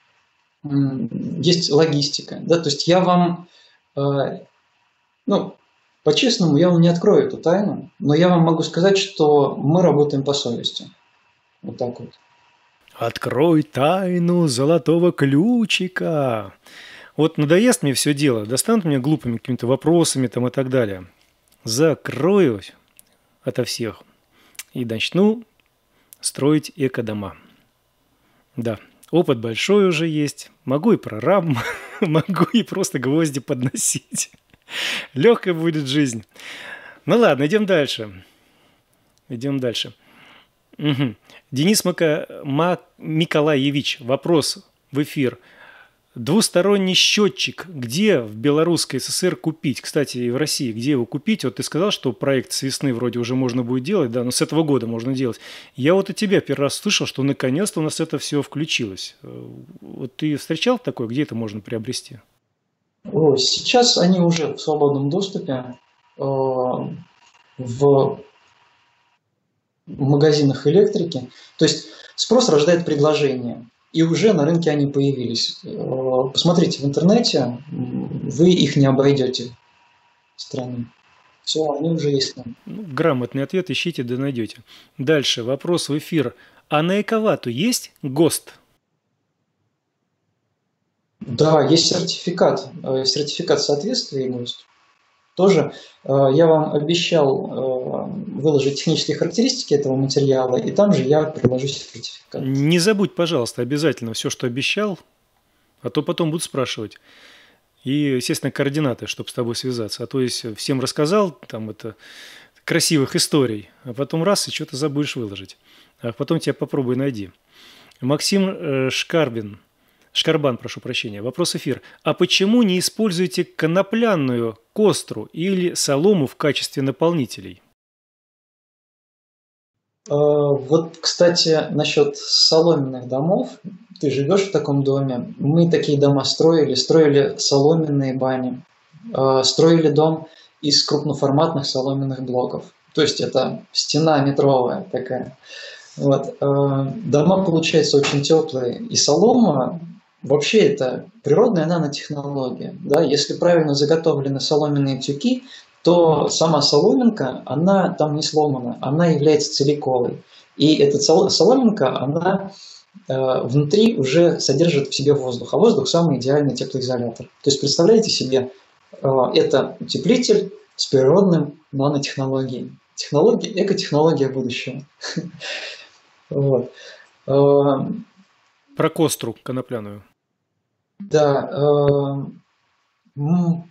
есть логистика. Да? То есть я вам, э, ну, по-честному, я вам не открою эту тайну, но я вам могу сказать, что мы работаем по совести. Вот так вот. Открой тайну золотого ключика. Вот надоест мне все дело, достанут меня глупыми какими-то вопросами там и так далее. Закрою ото всех и начну строить эко-дома. Да, опыт большой уже есть. Могу и прораб, могу и просто гвозди подносить. Легкая будет жизнь. Ну ладно, идем дальше. Идем дальше. Угу. Денис Мака... Ма... Миколаевич, вопрос в эфир. Двусторонний счетчик, где в Белорусской ССР купить? Кстати, и в России, где его купить? Вот ты сказал, что проект с весны вроде уже можно будет делать, да, но с этого года можно делать. Я вот от тебя первый раз слышал, что наконец-то у нас это все включилось. Вот ты встречал такое? Где это можно приобрести? О, сейчас они уже в свободном доступе э, в магазинах электрики. То есть спрос рождает предложение. И уже на рынке они появились. Посмотрите в интернете, вы их не обойдете в стране. Все, они уже есть там. Ну, грамотный ответ ищите, да найдете. Дальше вопрос в эфир. А на Эковату есть ГОСТ? Да, есть сертификат. Сертификат соответствия ГОСТ. Тоже я вам обещал выложить технические характеристики этого материала, и там же я приложу сертификат. Не забудь, пожалуйста, обязательно все, что обещал, а то потом будут спрашивать. И, естественно, координаты, чтобы с тобой связаться. А то есть всем рассказал там это красивых историй, а потом раз и что-то забудешь выложить. А потом тебя попробуй найди. Максим Шкарбин. Шкарбан, прошу прощения. Вопрос эфир. А почему не используете конопляную костру или солому в качестве наполнителей? Вот, кстати, насчет соломенных домов. Ты живешь в таком доме. Мы такие дома строили. Строили соломенные бани. Строили дом из крупноформатных соломенных блоков. То есть это стена метровая такая. Вот. Дома, получаются, очень теплые. И солома... Вообще это природная нанотехнология. Да? Если правильно заготовлены соломенные тюки, то сама соломинка, она там не сломана, она является целиковой. И эта соломинка, она э, внутри уже содержит в себе воздух, а воздух самый идеальный теплоизолятор. То есть представляете себе, э, это утеплитель с природным нанотехнологией. Технология, экотехнология будущего. Про костру конопляную. Да. Э,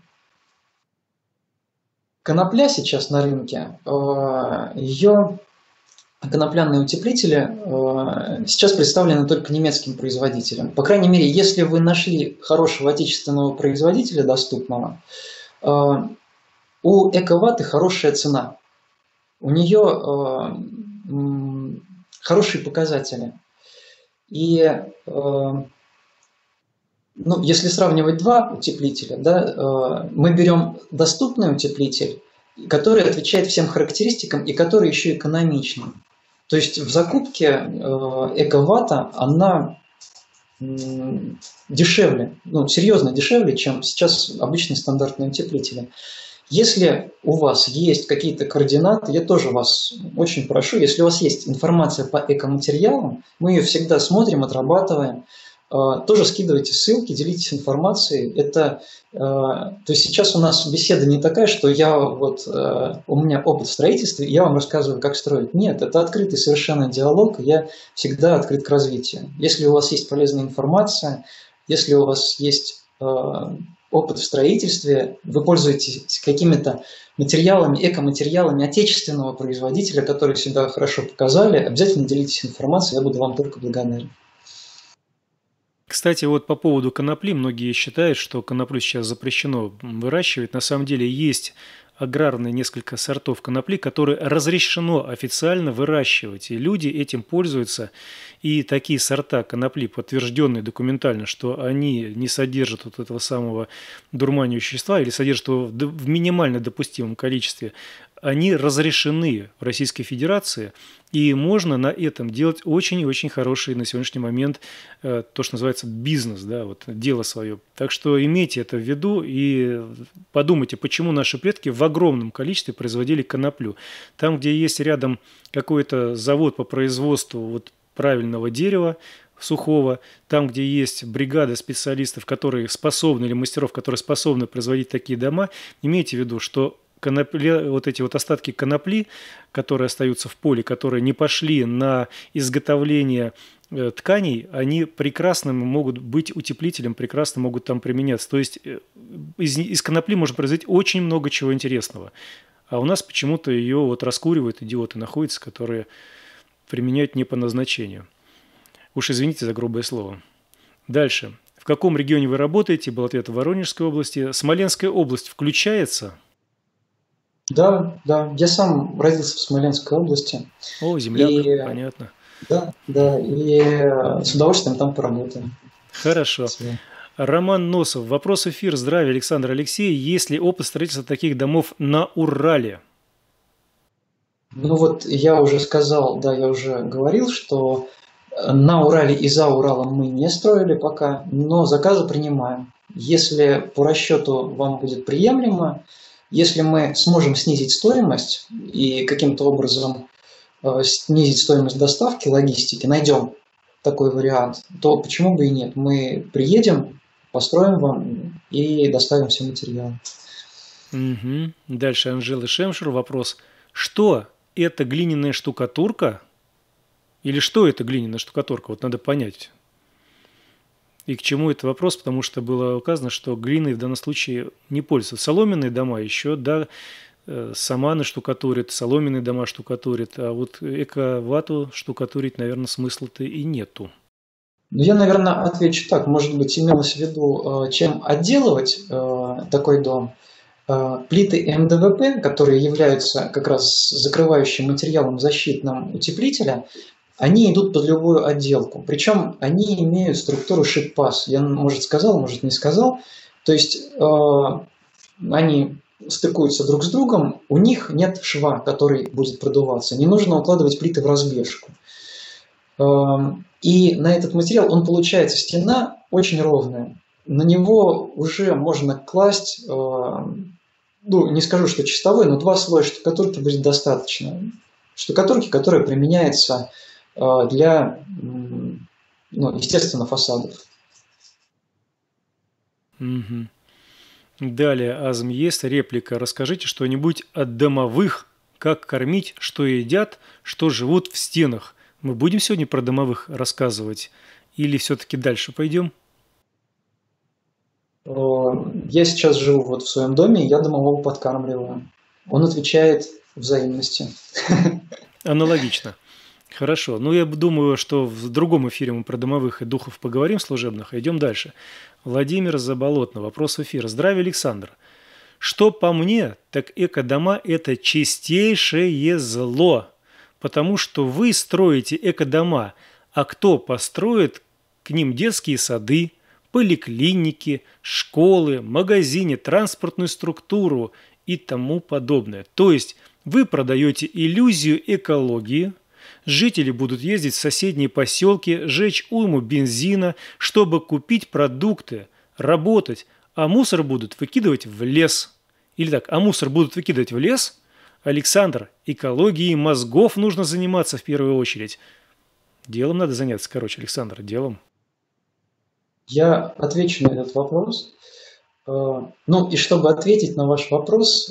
конопля сейчас на рынке, э, ее конопляные утеплители э, сейчас представлены только немецким производителем. По крайней мере, если вы нашли хорошего отечественного производителя доступного, э, у Эковаты хорошая цена. У нее э, хорошие показатели. И э, ну, если сравнивать два утеплителя, да, э, мы берем доступный утеплитель, который отвечает всем характеристикам и который еще экономичный. То есть в закупке э, Эковата она э, дешевле, ну, серьезно дешевле, чем сейчас обычные стандартные утеплители. Если у вас есть какие-то координаты, я тоже вас очень прошу, если у вас есть информация по экоматериалам, мы ее всегда смотрим, отрабатываем, тоже скидывайте ссылки, делитесь информацией. Это, то есть сейчас у нас беседа не такая, что я вот, у меня опыт в строительстве, и я вам рассказываю, как строить. Нет, это открытый совершенно диалог, и я всегда открыт к развитию. Если у вас есть полезная информация, если у вас есть опыт в строительстве, вы пользуетесь какими-то материалами, экоматериалами отечественного производителя, которые себя хорошо показали, обязательно делитесь информацией, я буду вам только благодарен. Кстати, вот по поводу конопли, многие считают, что коноплю сейчас запрещено выращивать. На самом деле есть аграрные несколько сортов конопли, которые разрешено официально выращивать. И люди этим пользуются. И такие сорта конопли, подтвержденные документально, что они не содержат вот этого самого дурманящего вещества или содержат его в минимально допустимом количестве, они разрешены в Российской Федерации, и можно на этом делать очень и очень хороший на сегодняшний момент э, то, что называется бизнес, да, вот, дело свое. Так что имейте это в виду и подумайте, почему наши предки в огромном количестве производили коноплю. Там, где есть рядом какой-то завод по производству вот, правильного дерева, сухого, там, где есть бригада специалистов, которые способны, или мастеров, которые способны производить такие дома, имейте в виду, что конопли, вот эти вот остатки конопли, которые остаются в поле, которые не пошли на изготовление э, тканей, они прекрасно могут быть утеплителем, прекрасно могут там применяться. То есть э, из, из конопли можно производить очень много чего интересного. А у нас почему-то ее вот раскуривают, идиоты находятся, которые применяют не по назначению. Уж извините за грубое слово. Дальше. В каком регионе вы работаете? Был ответ в Воронежской области. Смоленская область включается? Да, да. Я сам родился в Смоленской области. О, земляк, И, понятно. да, да. И с удовольствием там поработаем. Хорошо. Спасибо. Роман Носов. Вопрос эфир. Здравия, Александр, Алексей. Есть ли опыт строительства таких домов на Урале? Ну вот я уже сказал, да, я уже говорил, что на Урале и за Уралом мы не строили пока, но заказы принимаем. Если по расчету вам будет приемлемо, если мы сможем снизить стоимость и каким-то образом э, снизить стоимость доставки, логистики, найдем такой вариант, то почему бы и нет? Мы приедем, построим вам и доставим все материалы. Угу. Дальше Анжела Шемшер. Вопрос. Что это глиняная штукатурка? Или что это глиняная штукатурка? Вот надо понять. И к чему этот вопрос? Потому что было указано, что глиной в данном случае не пользуются. Соломенные дома еще, да, саманы штукатурят, соломенные дома штукатурят, а вот эко-вату штукатурить, наверное, смысла-то и нету. Я, наверное, отвечу так. Может быть, имелось в виду, чем отделывать такой дом. Плиты эм дэ вэ пэ, которые являются как раз закрывающим материалом защитным утеплителя, они идут под любую отделку. Причем они имеют структуру шип-пас. Я, может, сказал, может, не сказал. То есть э, они стыкуются друг с другом, у них нет шва, который будет продуваться. Не нужно укладывать плиты в разбежку. Э, и на этот материал, он получается, стена очень ровная. На него уже можно класть, э, ну, не скажу, что чистовой, но два слоя штукатурки будет достаточно. Штукатурки, которая применяется для, ну, естественно, фасадов. Угу. Далее, Азм есть реплика. Расскажите что-нибудь о домовых, как кормить, что едят, что живут в стенах. Мы будем сегодня про домовых рассказывать или все-таки дальше пойдем? Я сейчас живу вот в своем доме, и я домового подкармливаю. Он отвечает взаимностью. Аналогично. Хорошо. Ну, я думаю, что в другом эфире мы про домовых и духов поговорим служебных. Идем дальше. Владимир Заболотный. Вопрос в эфир. Здравия, Александр. Что по мне, так эко-дома – это чистейшее зло, потому что вы строите эко-дома, а кто построит к ним детские сады, поликлиники, школы, магазины, транспортную структуру и тому подобное. То есть вы продаете иллюзию экологии. Жители будут ездить в соседние поселки, жечь уйму бензина, чтобы купить продукты, работать, а мусор будут выкидывать в лес. Или так, а мусор будут выкидывать в лес? Александр, экологией мозгов нужно заниматься в первую очередь. Делом надо заняться, короче, Александр, делом. Я отвечу на этот вопрос. Ну и чтобы ответить на ваш вопрос,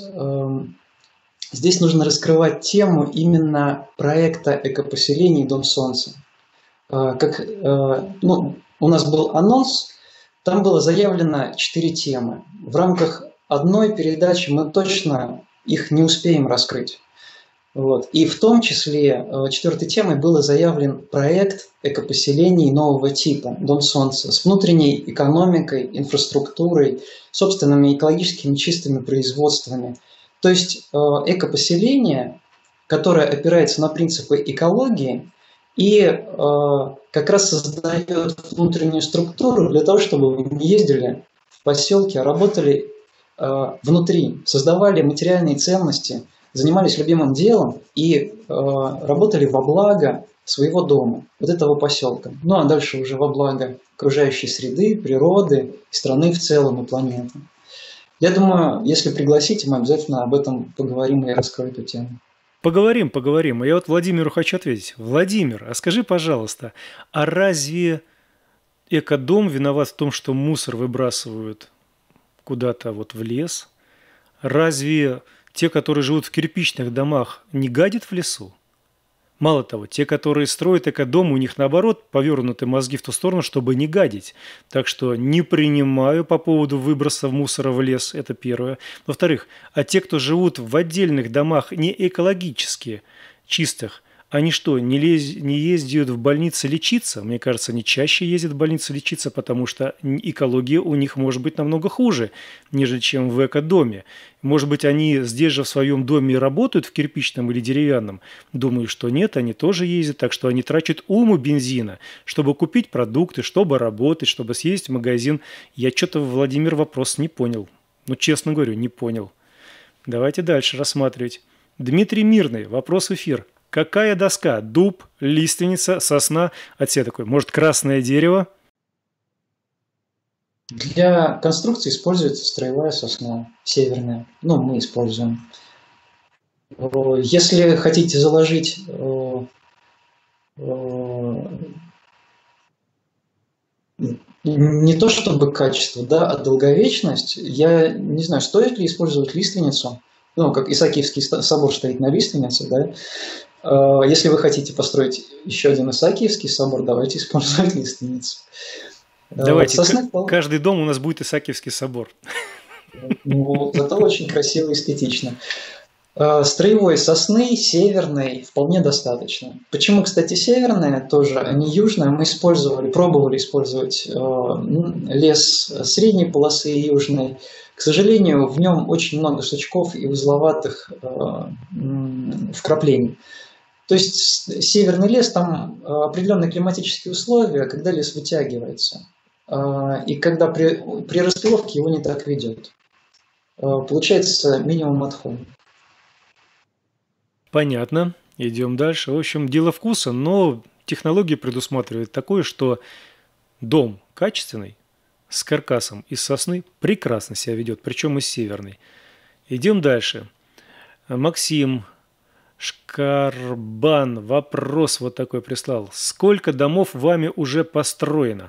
здесь нужно раскрывать тему именно проекта экопоселений «Дом Солнца». Как, ну, у нас был анонс, там было заявлено четыре темы. В рамках одной передачи мы точно их не успеем раскрыть. Вот. И в том числе четвертой темой был заявлен проект экопоселений нового типа «Дом Солнца» с внутренней экономикой, инфраструктурой, собственными экологическими чистыми производствами. То есть экопоселение, которое опирается на принципы экологии и как раз создает внутреннюю структуру для того, чтобы вы не ездили в поселки, а работали внутри, создавали материальные ценности, занимались любимым делом и работали во благо своего дома, вот этого поселка. Ну а дальше уже во благо окружающей среды, природы, страны в целом и планеты. Я думаю, если пригласите, мы обязательно об этом поговорим и раскроем эту тему. Поговорим, поговорим. Я вот Владимиру хочу ответить. Владимир, а скажи, пожалуйста, а разве экодом виноват в том, что мусор выбрасывают куда-то вот в лес? Разве те, которые живут в кирпичных домах, не гадят в лесу? Мало того, те, которые строят экодом, у них наоборот повернуты мозги в ту сторону, чтобы не гадить. Так что не принимаю по поводу выброса мусора в лес, это первое. Во-вторых, а те, кто живут в отдельных домах не экологически чистых, Они что, не, лез, не ездят в больницы лечиться? Мне кажется, они чаще ездят в больницу лечиться, потому что экология у них может быть намного хуже, нежели чем в экодоме. Может быть, они здесь же в своем доме работают, в кирпичном или деревянном. Думаю, что нет, они тоже ездят, так что они тратят уйму бензина, чтобы купить продукты, чтобы работать, чтобы съездить в магазин. Я что-то, Владимир, вопрос не понял. Ну, честно говорю, не понял. Давайте дальше рассматривать. Дмитрий Мирный, вопрос в эфир. Какая доска? Дуб, лиственница, сосна? От себя такой. Может, красное дерево? Для конструкции используется строевая сосна, северная. Ну, мы используем. Если хотите заложить э, э, не то чтобы качество, да, а долговечность, я не знаю, стоит ли использовать лиственницу. Ну, как Исаакиевский собор стоит на лиственнице, да. Если вы хотите построить еще один Исаакиевский собор, давайте использовать лиственницу. Давайте, Сосны... каждый дом у нас будет Исаакиевский собор. Ну, зато очень красиво и эстетично. Строевой сосны, северной, вполне достаточно. Почему, кстати, северная тоже, а не южная? Мы использовали, пробовали использовать лес средней полосы южной. К сожалению, в нем очень много сучков и узловатых вкраплений. То есть северный лес, там определенные климатические условия, когда лес вытягивается. И когда при, при распиловке его не так ведет. Получается минимум отхода. Понятно. Идем дальше. В общем, дело вкуса, но технология предусматривает такое, что дом качественный, с каркасом из сосны, прекрасно себя ведет, причем из северной. Идем дальше. Максим Шкарбан вопрос вот такой прислал. Сколько домов вами уже построено?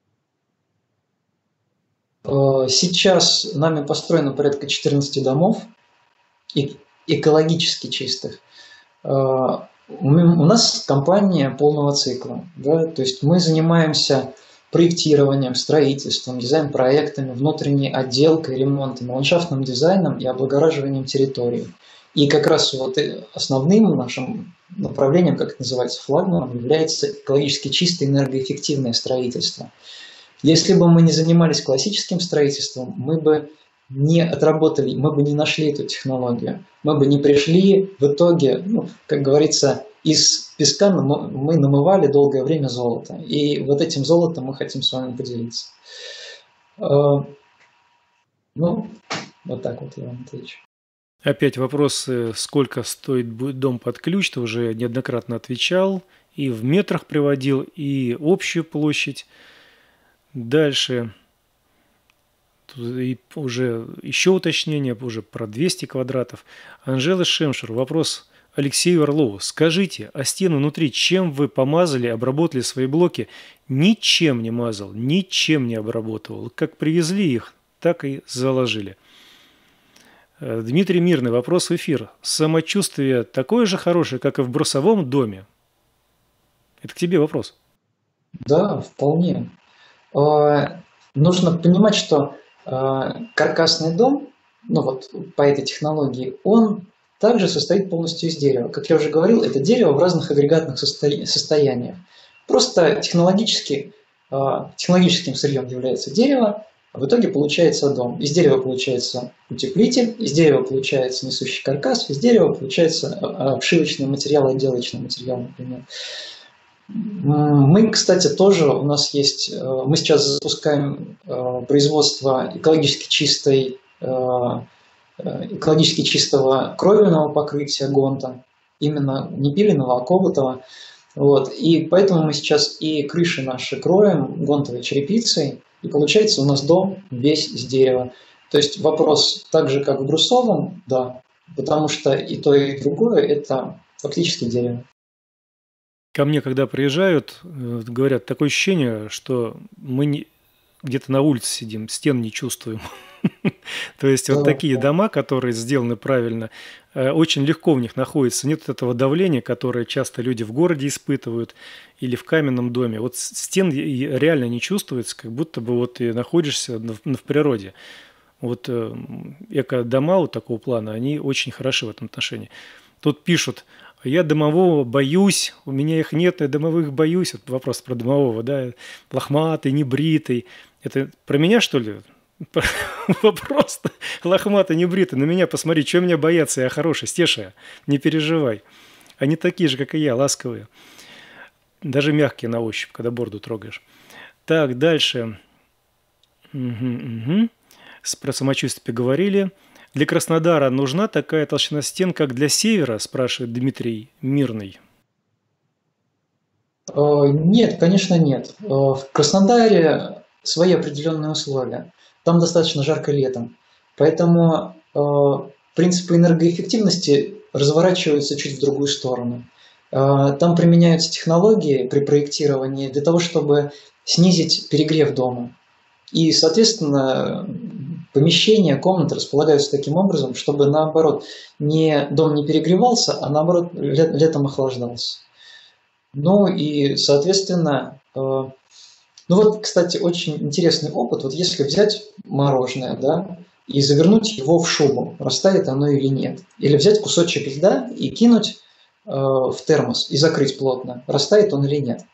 Сейчас нами построено порядка четырнадцати домов, экологически чистых. У нас компания полного цикла. Да? То есть мы занимаемся проектированием, строительством, дизайн-проектами, внутренней отделкой, ремонтом, ландшафтным дизайном и облагораживанием территории. И как раз вот основным нашим направлением, как это называется, флагманом, является экологически чистое энергоэффективное строительство. Если бы мы не занимались классическим строительством, мы бы не отработали, мы бы не нашли эту технологию. Мы бы не пришли в итоге, ну, как говорится, из песка мы намывали долгое время золото. И вот этим золотом мы хотим с вами поделиться. Ну, вот так вот я вам отвечу. Опять вопрос, сколько стоит дом под ключ, ты уже неоднократно отвечал, и в метрах приводил, и общую площадь. Дальше и уже еще уточнение, уже про двести квадратов. Анжела Шемшер, вопрос Алексею Орлову. Скажите, а стены внутри чем вы помазали, обработали свои блоки? Ничем не мазал, ничем не обработал. Как привезли их, так и заложили. Дмитрий Мирный, вопрос в эфир. Самочувствие такое же хорошее, как и в бросовом доме? Это к тебе вопрос. Да, вполне. Нужно понимать, что каркасный дом, ну вот по этой технологии, он также состоит полностью из дерева. Как я уже говорил, это дерево в разных агрегатных состояниях. Просто технологически, технологическим сырьем является дерево, а в итоге получается дом. Из дерева получается утеплитель, из дерева получается несущий каркас, из дерева получается обшивочный материал, отделочный материал, например. Мы, кстати, тоже, у нас есть, мы сейчас запускаем производство экологически чистой, экологически чистого кровельного покрытия гонта, именно не пиленого, а колотого. Вот. И поэтому мы сейчас и крыши наши кроем гонтовой черепицей, и получается у нас дом весь из дерева. То есть вопрос так же, как в брусовом, да, потому что и то, и другое – это фактически дерево. Ко мне, когда приезжают, говорят, такое ощущение, что мы не... где-то на улице сидим, стен не чувствуем. То есть вот такие дома, которые сделаны правильно, очень легко в них находится. Нет этого давления, которое часто люди в городе испытывают или в каменном доме. Вот стен реально не чувствуется, как будто бы вот ты находишься в природе. Вот эко-дома вот такого плана, они очень хороши в этом отношении. Тут пишут, Я домового боюсь, у меня их нет, я домовых боюсь. Вот вопрос про домового, да, лохматый, небритый. Это про меня, что ли? Вопрос лохматый, небритый. На меня посмотри, что меня бояться, я хороший, Стеша, не переживай. Они такие же, как и я, ласковые. Даже мягкие на ощупь, когда бороду трогаешь. Так, дальше. Угу, угу. Про самочувствие поговорили. Для Краснодара нужна такая толщина стен, как для Севера, спрашивает Дмитрий Мирный. Нет, конечно, нет. В Краснодаре свои определенные условия. Там достаточно жарко летом. Поэтому принципы энергоэффективности разворачиваются чуть в другую сторону. Там применяются технологии при проектировании для того, чтобы снизить перегрев дома. И, соответственно, помещения, комнаты располагаются таким образом, чтобы, наоборот, не, дом не перегревался, а, наоборот, летом охлаждался. Ну и, соответственно, э, ну вот, кстати, очень интересный опыт. Вот если взять мороженое, да, и завернуть его в шубу, растает оно или нет. Или взять кусочек льда и кинуть э, в термос и закрыть плотно, растает он или нет.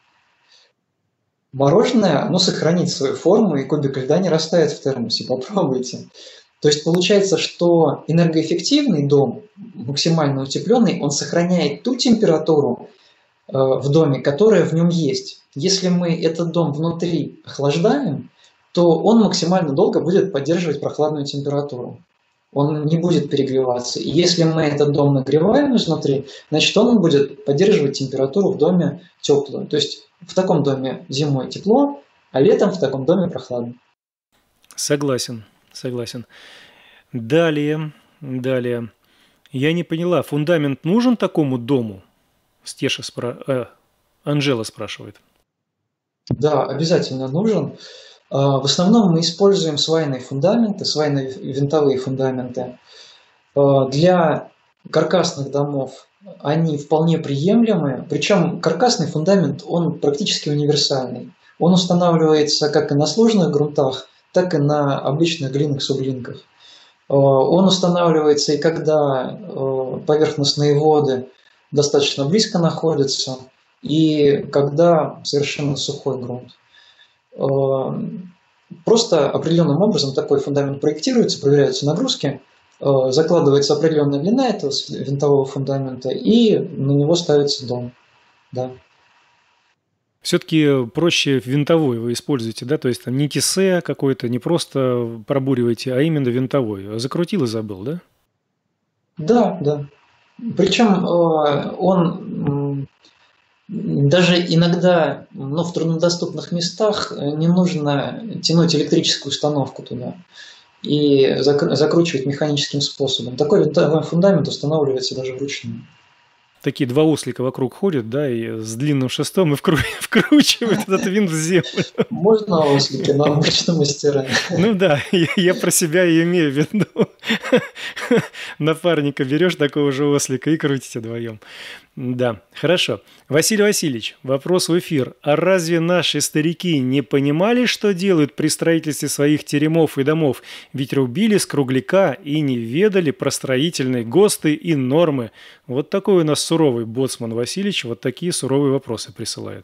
Мороженое, оно сохранит свою форму, и кубик льда не растает в термосе. Попробуйте. То есть получается, что энергоэффективный дом, максимально утепленный, он сохраняет ту температуру э, в доме, которая в нем есть. Если мы этот дом внутри охлаждаем, то он максимально долго будет поддерживать прохладную температуру. Он не будет перегреваться. И если мы этот дом нагреваем изнутри, значит он будет поддерживать температуру в доме теплую. То есть в таком доме зимой тепло, а летом в таком доме прохладно. Согласен, согласен. Далее, далее. Я не поняла, фундамент нужен такому дому? Стеша спра... э, Анжела спрашивает. Да, обязательно нужен. В основном мы используем свайные фундаменты, свайно-винтовые фундаменты. Для каркасных домов они вполне приемлемы. Причем каркасный фундамент, он практически универсальный. Он устанавливается как и на сложных грунтах, так и на обычных глинных суглинках. Он устанавливается и когда поверхностные воды достаточно близко находятся, и когда совершенно сухой грунт. Просто определенным образом такой фундамент проектируется, проверяются нагрузки, закладывается определенная длина этого винтового фундамента, и на него ставится дом. Да. Все-таки проще винтовой вы используете, да? То есть там не кисе какой-то, не просто пробуриваете, а именно винтовой. Закрутил и забыл, да? Да, да. Причем он даже иногда, ну, в труднодоступных местах не нужно тянуть электрическую установку туда и закручивать механическим способом. Такой винтовой фундамент устанавливается даже вручную. Такие два ослика вокруг ходят, да, и с длинным шестом и вкру... вкручивают этот винт в землю. Можно ослики, но обычно мастера. Ну да, я, я про себя и имею в виду. Напарника берешь такого же ослика и крутите вдвоем. Да, хорошо. Василий Васильевич, вопрос в эфир. А разве наши старики не понимали, что делают при строительстве своих теремов и домов? Ведь рубили с кругляка и не ведали про строительные ГОСТы и нормы. Вот такой у нас суровый боцман Васильевич, вот такие суровые вопросы присылает.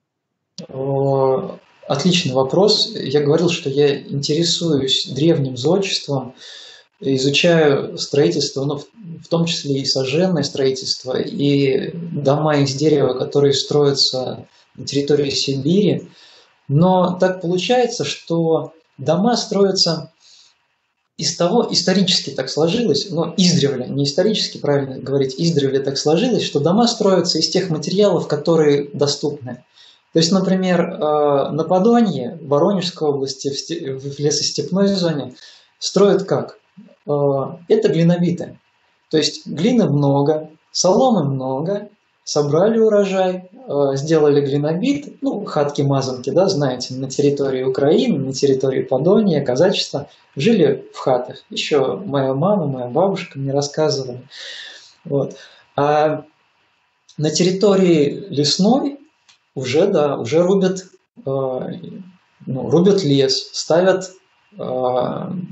Отличный вопрос. Я говорил, что я интересуюсь древним зодчеством, изучаю строительство, ну, в том числе и сожженное строительство, и дома из дерева, которые строятся на территории Сибири. Но так получается, что дома строятся из того, исторически так сложилось, но издревле, не исторически правильно говорить, издревле так сложилось, что дома строятся из тех материалов, которые доступны. То есть, например, на Подонье, в Воронежской области, в лесостепной зоне, строят как? Это глинобиты. То есть глины много, соломы много, собрали урожай, сделали глинобит, ну, хатки-мазанки, да, знаете, на территории Украины, на территории Подонья, казачества, жили в хатах. Еще моя мама, моя бабушка мне рассказывали. Вот. А на территории лесной уже, да, уже рубят, ну, рубят лес, ставят,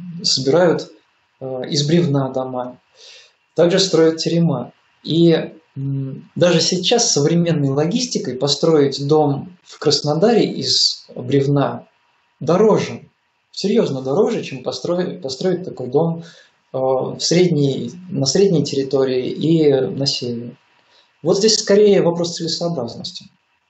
собирают из бревна дома. Также строят терема. И даже сейчас современной логистикой построить дом в Краснодаре из бревна дороже, серьезно дороже, чем построить, построить такой дом в средней, на средней территории и на севере. Вот здесь скорее вопрос целесообразности.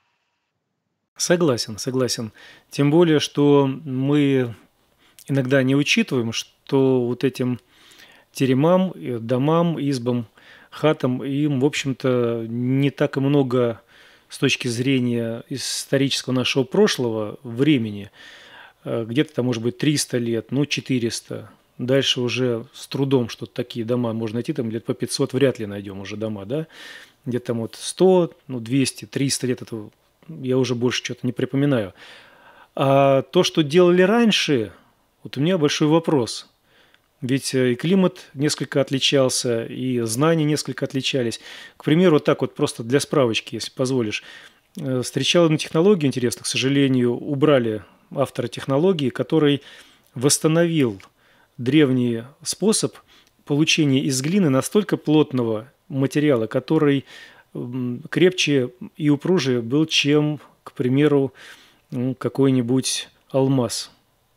Согласен, согласен. Тем более, что мы иногда не учитываем, что вот этим теремам, домам, избам, хатам, им, в общем-то, не так и много с точки зрения исторического нашего прошлого времени. Где-то там, может быть, триста лет, ну, четыреста. Дальше уже с трудом что-то такие дома можно найти, там лет по пятьсот вряд ли найдем уже дома, да? Где-то там вот сто, ну, двести, триста лет, это я уже больше что-то не припоминаю. А то, что делали раньше, вот у меня большой вопрос. Ведь и климат несколько отличался, и знания несколько отличались. К примеру, вот так вот просто для справочки, если позволишь. Встречал одну технологию интересную, к сожалению, убрали автора технологии, который восстановил древний способ получения из глины настолько плотного материала, который крепче и упружее был, чем, к примеру, какой-нибудь алмаз.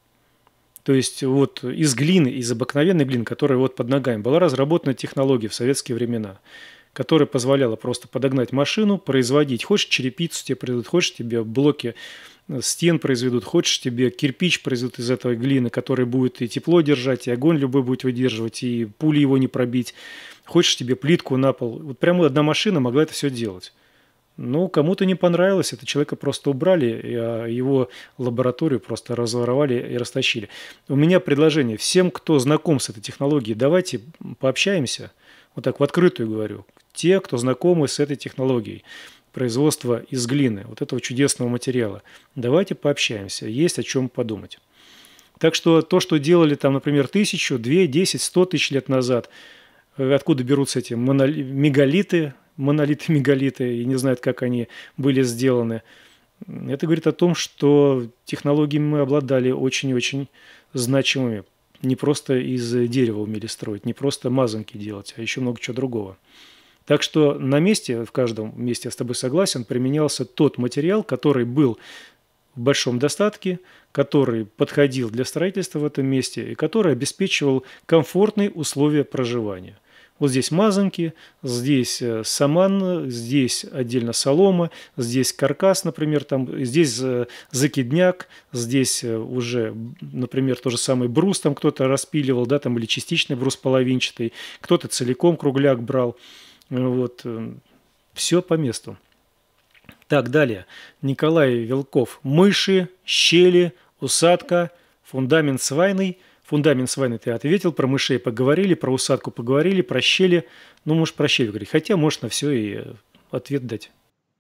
То есть вот из глины, из обыкновенной глины, которая вот под ногами, была разработана технология в советские времена, которая позволяла просто подогнать машину, производить. Хочешь черепицу тебе произведут, хочешь тебе блоки стен произведут, хочешь тебе кирпич произведут из этой глины, который будет и тепло держать, и огонь любой будет выдерживать, и пули его не пробить. Хочешь тебе плитку на пол. Вот прямо одна машина могла это все делать. Но кому-то не понравилось, это человека просто убрали, а его лабораторию просто разворовали и растащили. У меня предложение всем, кто знаком с этой технологией, давайте пообщаемся, вот так в открытую говорю, те, кто знакомы с этой технологией производства из глины, вот этого чудесного материала, давайте пообщаемся, есть о чем подумать. Так что то, что делали там, например, тысячу, две, десять, сто тысяч лет назад, откуда берутся эти моноли- мегалиты, монолиты, мегалиты, и не знают, как они были сделаны. Это говорит о том, что технологиями мы обладали очень-очень значимыми. Не просто из дерева умели строить, не просто мазанки делать, а еще много чего другого. Так что на месте, в каждом месте, я с тобой согласен, применялся тот материал, который был в большом достатке, который подходил для строительства в этом месте и который обеспечивал комфортные условия проживания. Вот здесь мазанки, здесь саман, здесь отдельно солома, здесь каркас, например, там, здесь закидняк, здесь уже, например, то же самое брус там кто-то распиливал, да, там, или частичный брус половинчатый, кто-то целиком кругляк брал. Вот. Все по месту. Так, далее. Николай Вилков. Мыши, щели, усадка, фундамент свайный. Фундамент свайный ты ответил, про мышей поговорили, про усадку поговорили, про щели. Ну, можешь про щели говорить. Хотя, можешь на все и ответ дать.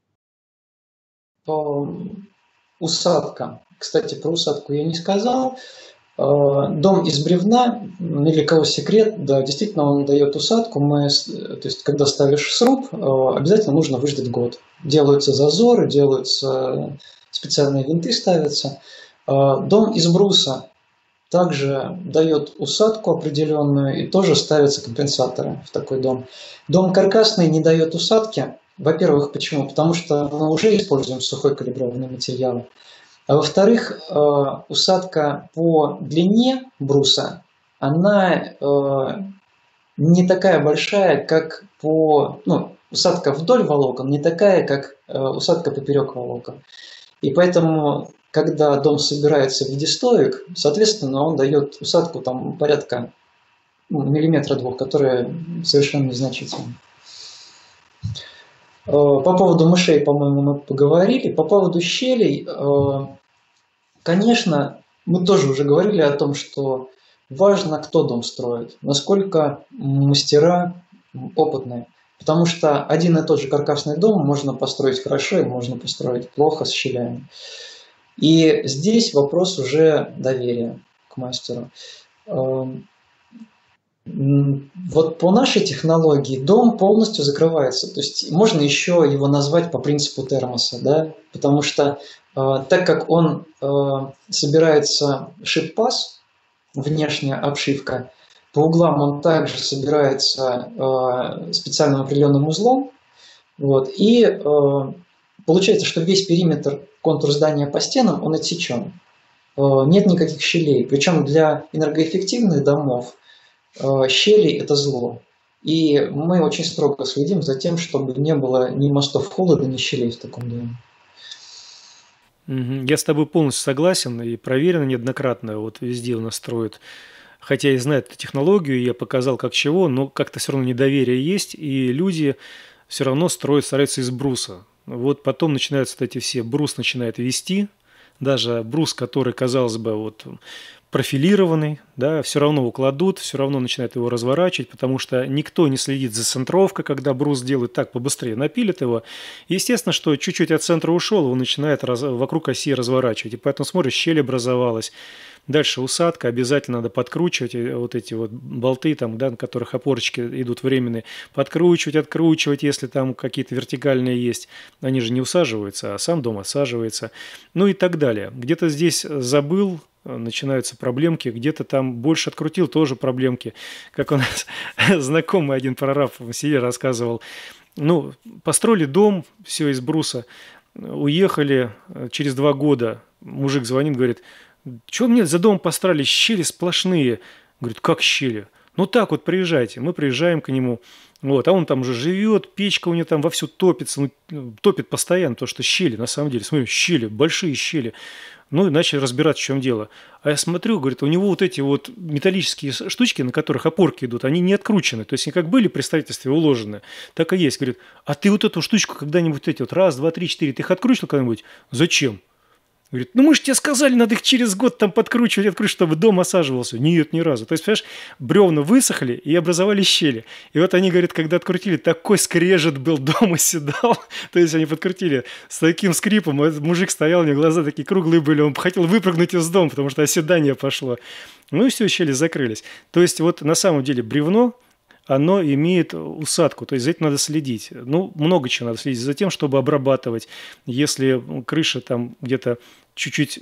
Усадка. Кстати, про усадку я не сказал. Дом из бревна, ни для кого секрет, да, действительно он дает усадку. Мы, то есть, когда ставишь сруб, обязательно нужно выждать год. Делаются зазоры, делаются специальные винты ставятся. Дом из бруса также дает усадку определенную и тоже ставятся компенсаторы в такой дом. Дом каркасный не дает усадки. Во-первых, почему? Потому что мы уже используем сухой калиброванный материал. А во-вторых, усадка по длине бруса, она не такая большая, как по... Ну, усадка вдоль волокон не такая, как усадка поперек волокон. И поэтому, когда дом собирается в виде стоек, соответственно, он дает усадку там порядка ну, миллиметра-двух, которая совершенно незначительна. По поводу мышей, по-моему, мы поговорили. По поводу щелей, конечно, мы тоже уже говорили о том, что важно, кто дом строит, насколько мастера опытные. Потому что один и тот же каркасный дом можно построить хорошо и можно построить плохо с щелями. И здесь вопрос уже доверия к мастеру. Вот по нашей технологии дом полностью закрывается. То есть можно еще его назвать по принципу термоса, да? Потому что так как он собирается шип-паз, внешняя обшивка, по углам он также собирается специальным определенным узлом, Вот. И э, получается, что весь периметр, контур здания по стенам, он отсечен. Э, нет никаких щелей. Причем для энергоэффективных домов э, щели – это зло. И мы очень строго следим за тем, чтобы не было ни мостов холода, ни щелей в таком доме. Я с тобой полностью согласен и проверено неоднократно. Вот везде у нас строят, хотя я знаю эту технологию, я показал как чего, но как-то все равно недоверие есть, и люди все равно строят, стараются из бруса. Вот потом начинаются вот эти все, брус начинает вести, даже брус, который, казалось бы, вот профилированный, да, все равно укладут, все равно начинают его разворачивать, потому что никто не следит за центровкой, когда брус делают так побыстрее, напилит его. Естественно, что чуть-чуть от центра ушел, его начинает раз, вокруг оси разворачивать, и поэтому смотришь, щель образовалась. Дальше усадка, обязательно надо подкручивать вот эти вот болты, там, да, на которых опорочки идут временные, подкручивать, откручивать, если там какие-то вертикальные есть. Они же не усаживаются, а сам дом осаживается. Ну и так далее. Где-то здесь забыл, начинаются проблемки, где-то там больше открутил, тоже проблемки. Как у нас знакомый один прораб в селе рассказывал. Ну, построили дом, все из бруса, уехали через два года. Мужик звонит, говорит: что мне за дом построили, щели сплошные. Говорит: как щели? Ну так вот, приезжайте. Мы приезжаем к нему, вот, а он там уже живет, печка у него там вовсю топится, ну, топит постоянно, потому что щели, на самом деле, смотрим, щели, большие щели. Ну и начали разбираться, в чем дело. А я смотрю, говорит, у него вот эти вот металлические штучки, на которых опорки идут, они не откручены. То есть они как были при строительстве уложены, так и есть. Говорит: а ты вот эту штучку когда-нибудь, эти вот раз, два, три, четыре, ты их откручивал когда-нибудь? Зачем? Говорит: ну мы же тебе сказали, надо их через год там подкручивать, откручивать, чтобы дом осаживался. Нет, ни разу. То есть, понимаешь, бревна высохли и образовали щели. И вот они, говорят, когда открутили, такой скрежет был, дом оседал. То есть они подкрутили с таким скрипом. Этот мужик стоял, у него глаза такие круглые были. Он хотел выпрыгнуть из дома, потому что оседание пошло. Ну и все, щели закрылись. То есть вот на самом деле бревно, оно имеет усадку, то есть за этим надо следить. Ну, много чего надо следить за тем, чтобы обрабатывать. Если крыша там где-то чуть-чуть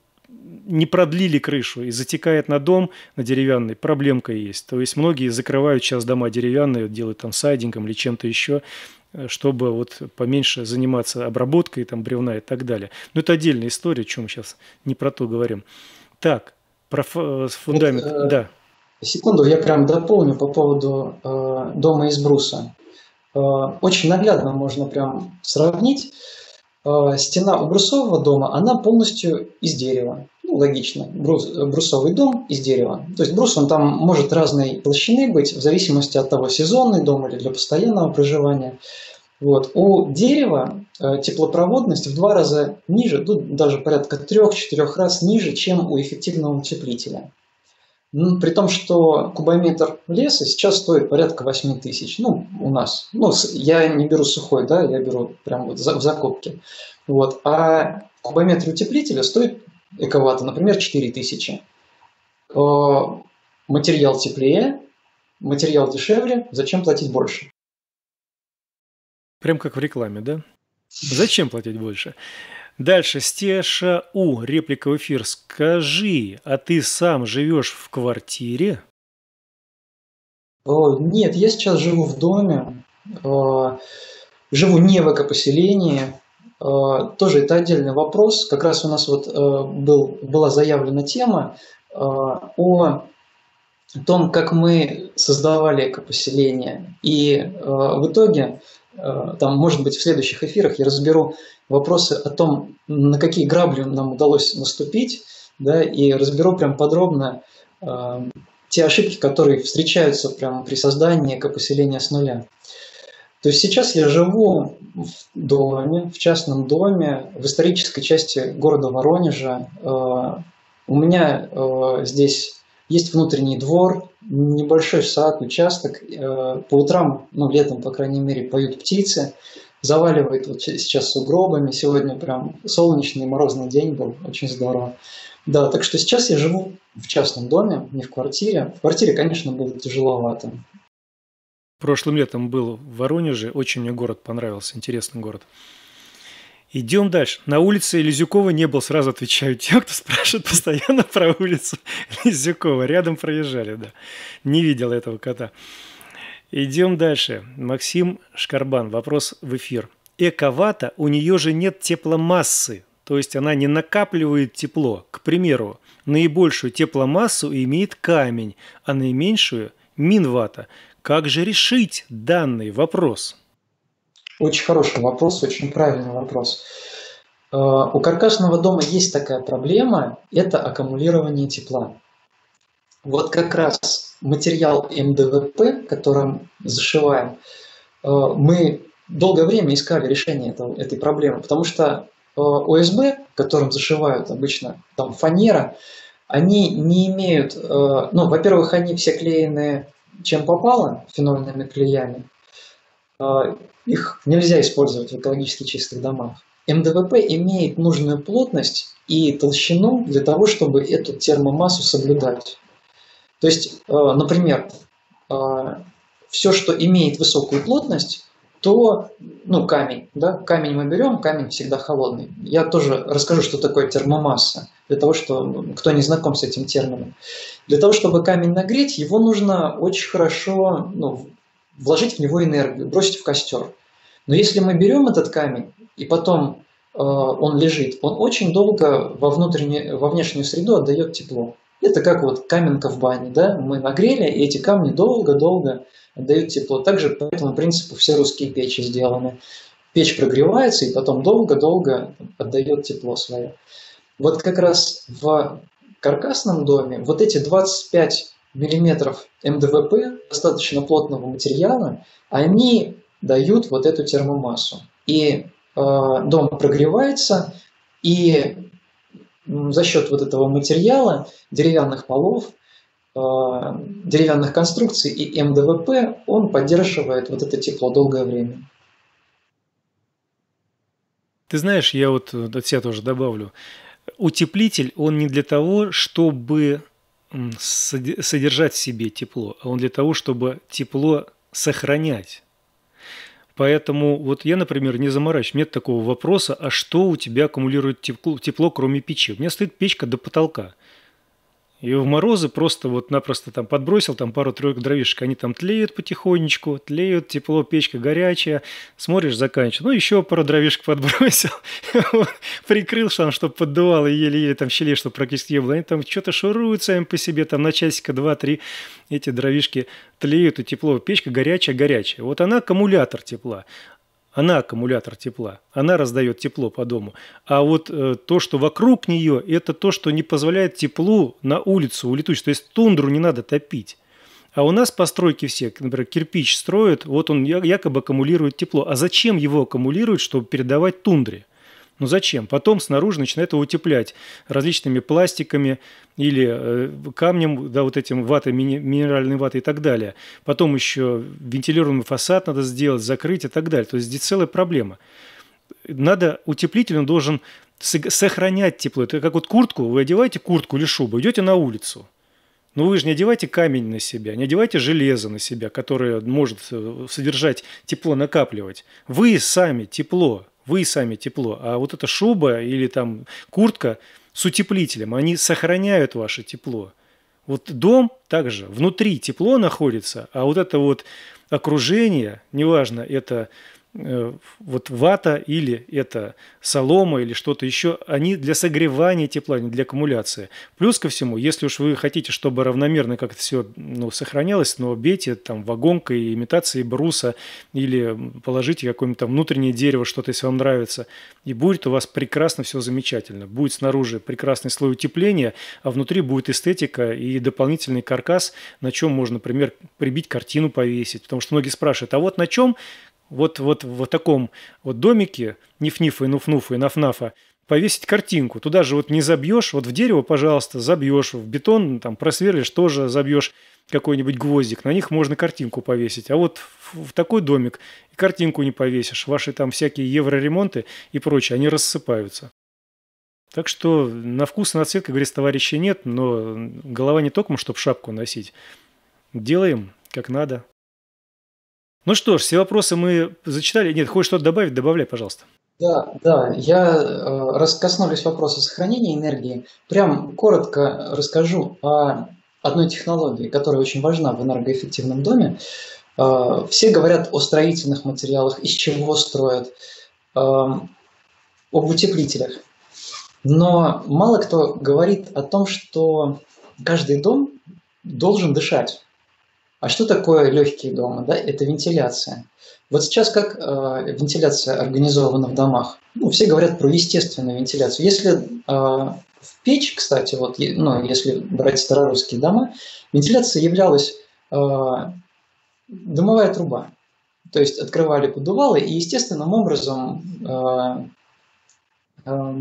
не продлили крышу и затекает на дом, на деревянный, проблемка есть. То есть многие закрывают сейчас дома деревянные, делают там сайдингом или чем-то еще, чтобы вот поменьше заниматься обработкой там бревна и так далее. Но это отдельная история, о чем мы сейчас не про то говорим. Так, про фундамент, вот, да. Секунду, я прям дополню по поводу э, дома из бруса. Э, очень наглядно можно прям сравнить. Э, стена у брусового дома, она полностью из дерева. Ну, логично, брус, брусовый дом из дерева. То есть брус, он там может разной толщины быть, в зависимости от того, сезонный дом или для постоянного проживания. Вот. У дерева э, теплопроводность в два раза ниже, ну, даже порядка трех-четырех раз ниже, чем у эффективного утеплителя. Ну, при том, что кубометр леса сейчас стоит порядка восемь тысяч. Ну, у нас. Ну, я не беру сухой, да, я беру прям вот в закупке. Вот. А кубометр утеплителя стоит эковатта, например, четыре тысячи. Материал теплее, материал дешевле. Зачем платить больше? Прям как в рекламе, да? Зачем платить больше? Дальше, Стеша У, реплика в эфир. Скажи, а ты сам живешь в квартире? О, нет, я сейчас живу в доме. Э, живу не в экопоселении. Э, тоже это отдельный вопрос. Как раз у нас вот э, был, была заявлена тема э, о том, как мы создавали экопоселение. И э, в итоге, э, там, может быть, в следующих эфирах я разберу вопросы о том, на какие грабли нам удалось наступить, да, и разберу прям подробно э, те ошибки, которые встречаются прямо при создании экопоселения с нуля. То есть сейчас я живу в доме, в частном доме, в исторической части города Воронежа. Э, у меня э, здесь есть внутренний двор, небольшой сад, участок. Э, по утрам, ну летом, по крайней мере, поют птицы. Заваливает вот сейчас сугробами. Сегодня прям солнечный морозный день был, очень здорово. Да, так что сейчас я живу в частном доме, не в квартире. В квартире, конечно, было тяжеловато. Прошлым летом был в Воронеже, очень мне город понравился, интересный город. Идем дальше. На улице Лизюкова не был, сразу отвечаю. Те, кто спрашивает постоянно про улицу Лизюкова, рядом проезжали, да. Не видел этого кота. Идем дальше. Максим Шкарбан. Вопрос в эфир. Эковата, у нее же нет тепломассы, то есть она не накапливает тепло. К примеру, наибольшую тепломассу имеет камень, а наименьшую – минвата. Как же решить данный вопрос? Очень хороший вопрос, очень правильный вопрос. У каркасного дома есть такая проблема – это аккумулирование тепла. Вот как раз материал эм дэ вэ пэ, которым зашиваем, мы долгое время искали решение этой проблемы, потому что о эс бэ, которым зашивают обычно там фанера, они не имеют, ну, во-первых, они все клеены чем попало, фенольными клеями, их нельзя использовать в экологически чистых домах. эм дэ вэ пэ имеет нужную плотность и толщину для того, чтобы эту термомассу соблюдать. То есть, например, все, что имеет высокую плотность, то, ну, камень, да, камень мы берем, камень всегда холодный. Я тоже расскажу, что такое термомасса, для того, что, кто не знаком с этим термином. Для того, чтобы камень нагреть, его нужно очень хорошо, ну, вложить в него энергию, бросить в костер. Но если мы берем этот камень, и потом э, он лежит, он очень долго во, внутреннюю, во внешнюю среду отдает тепло. Это как вот каменка в бане, да? Мы нагрели, и эти камни долго-долго отдают тепло. Также по этому принципу все русские печи сделаны. Печь прогревается, и потом долго-долго отдает тепло свое. Вот как раз в каркасном доме вот эти двадцать пять миллиметров эм дэ вэ пэ, достаточно плотного материала, они дают вот эту термомассу. И э, дом прогревается, и за счет вот этого материала, деревянных полов, э, деревянных конструкций и эм дэ вэ пэ, он поддерживает вот это тепло долгое время. Ты знаешь, я вот от себя тоже добавлю. Утеплитель, он не для того, чтобы содержать в себе тепло, а он для того, чтобы тепло сохранять. Поэтому вот я, например, не заморачиваюсь. Нет такого вопроса, а что у тебя аккумулирует тепло, тепло, кроме печи? У меня стоит печка до потолка. И в морозы просто вот-напросто там подбросил там пару-тройку дровишек, они там тлеют потихонечку, тлеют, тепло, печка горячая, смотришь, заканчивается. Ну, еще пару дровишек подбросил, прикрыл, чтобы поддувало еле-еле там щелей, чтобы практически не было. Они там что-то шуруют сами по себе, там на часика два-три эти дровишки тлеют, и тепло, печка горячая-горячая. Вот она аккумулятор тепла. Она аккумулятор тепла, она раздает тепло по дому. А вот э, то, что вокруг нее, это то, что не позволяет теплу на улицу улетучить. То есть тундру не надо топить. А у нас постройки все, например, кирпич строят, вот он якобы аккумулирует тепло. А зачем его аккумулируют, чтобы передавать тундре? Ну зачем? Потом снаружи начинает его утеплять различными пластиками или э, камнем, да, вот этим ватой, мини, минеральной ватой и так далее. Потом еще вентилируемый фасад надо сделать, закрыть и так далее. То есть здесь целая проблема. Надо, утеплитель, он должен сохранять тепло. Это как вот куртку, вы одеваете куртку или шубу, идете на улицу. Но вы же не одевайте камень на себя, не одевайте железо на себя, которое может содержать тепло, накапливать. Вы сами тепло. Вы сами тепло, а вот эта шуба или там куртка с утеплителем, они сохраняют ваше тепло. Вот дом также, внутри тепло находится, а вот это вот окружение, неважно, это э, вот вата или это солома или что-то еще, они для согревания тепла, не для аккумуляции. Плюс ко всему, если уж вы хотите, чтобы равномерно как-то все, ну, сохранялось, но бейте там вагонкой, имитацией бруса или положите какое-нибудь там внутреннее дерево, что-то, если вам нравится, и будет у вас прекрасно все замечательно. Будет снаружи прекрасный слой утепления, а внутри будет эстетика и дополнительный каркас, на чем можно, например, прибить картину, повесить. Потому что многие спрашивают, а вот на чем вот, вот в таком вот домике ниф-нифа и нуф-нуфа и наф-нафа повесить картинку. Туда же вот не забьешь, вот в дерево, пожалуйста, забьешь, в бетон там просверлишь, тоже забьешь какой-нибудь гвоздик, на них можно картинку повесить. А вот в, в такой домик и картинку не повесишь. Ваши там всякие евроремонты и прочее, они рассыпаются. Так что на вкус и на цвет, как говорится, товарищей нет, но голова не только, чтобы шапку носить. Делаем как надо. Ну что ж, все вопросы мы зачитали. Нет, хочешь что-то добавить? Добавляй, пожалуйста. Да, да, я, э, раз коснулись вопроса сохранения энергии, прям коротко расскажу о одной технологии, которая очень важна в энергоэффективном доме. Все говорят о строительных материалах, из чего строят, об утеплителях. Но мало кто говорит о том, что каждый дом должен дышать. А что такое легкие дома? Да? Это вентиляция. Вот сейчас как э, вентиляция организована в домах? Ну, все говорят про естественную вентиляцию. Если э, в печь, кстати, вот, ну, если брать старорусские дома, вентиляция являлась э, дымовая труба. То есть открывали поддувалы и естественным образом э, э,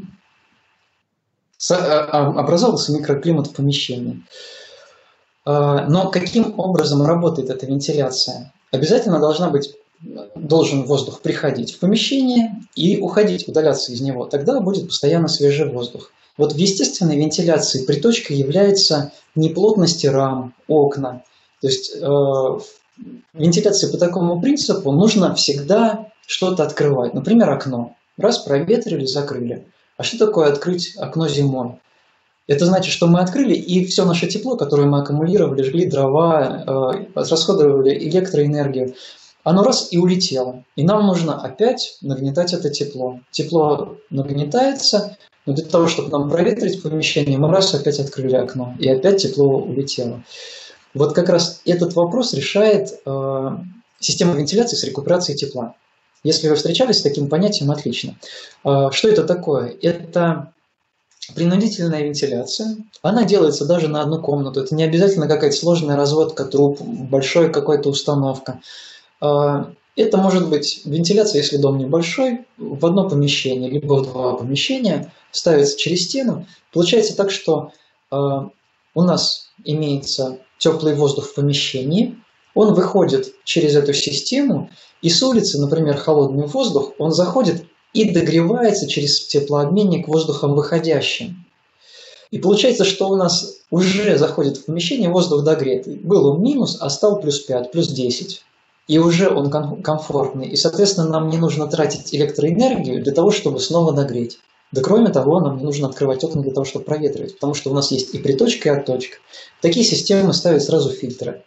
со, э, образовался микроклимат в помещении. Э, но каким образом работает эта вентиляция? Обязательно должна быть должен воздух приходить в помещение и уходить, удаляться из него. Тогда будет постоянно свежий воздух. Вот в естественной вентиляции приточкой является неплотность рам, окна. То есть э, в вентиляции по такому принципу нужно всегда что-то открывать. Например, окно. Раз проветрили, закрыли. А что такое открыть окно зимой? Это значит, что мы открыли, и все наше тепло, которое мы аккумулировали, жгли дрова, э, расходовали электроэнергию, оно раз и улетело. И нам нужно опять нагнетать это тепло. Тепло нагнетается, но для того, чтобы нам проветрить помещение, мы раз опять открыли окно, и опять тепло улетело. Вот как раз этот вопрос решает э, система вентиляции с рекуперацией тепла. Если вы встречались с таким понятием, отлично. Э, что это такое? Это принудительная вентиляция. Она делается даже на одну комнату. Это не обязательно какая-то сложная разводка труб, большая какая-то установка. Это может быть вентиляция, если дом небольшой, в одно помещение, либо в два помещения, ставится через стену. Получается так, что у нас имеется теплый воздух в помещении, он выходит через эту систему, и с улицы, например, холодный воздух, он заходит и догревается через теплообменник воздухом выходящим. И получается, что у нас уже заходит в помещение воздух догретый. Был он минус, а стал плюс пять, плюс десять. И уже он комфортный. И, соответственно, нам не нужно тратить электроэнергию для того, чтобы снова нагреть. Да кроме того, нам не нужно открывать окна для того, чтобы проветривать. Потому что у нас есть и приточка, и отточка. Такие системы ставят сразу фильтры.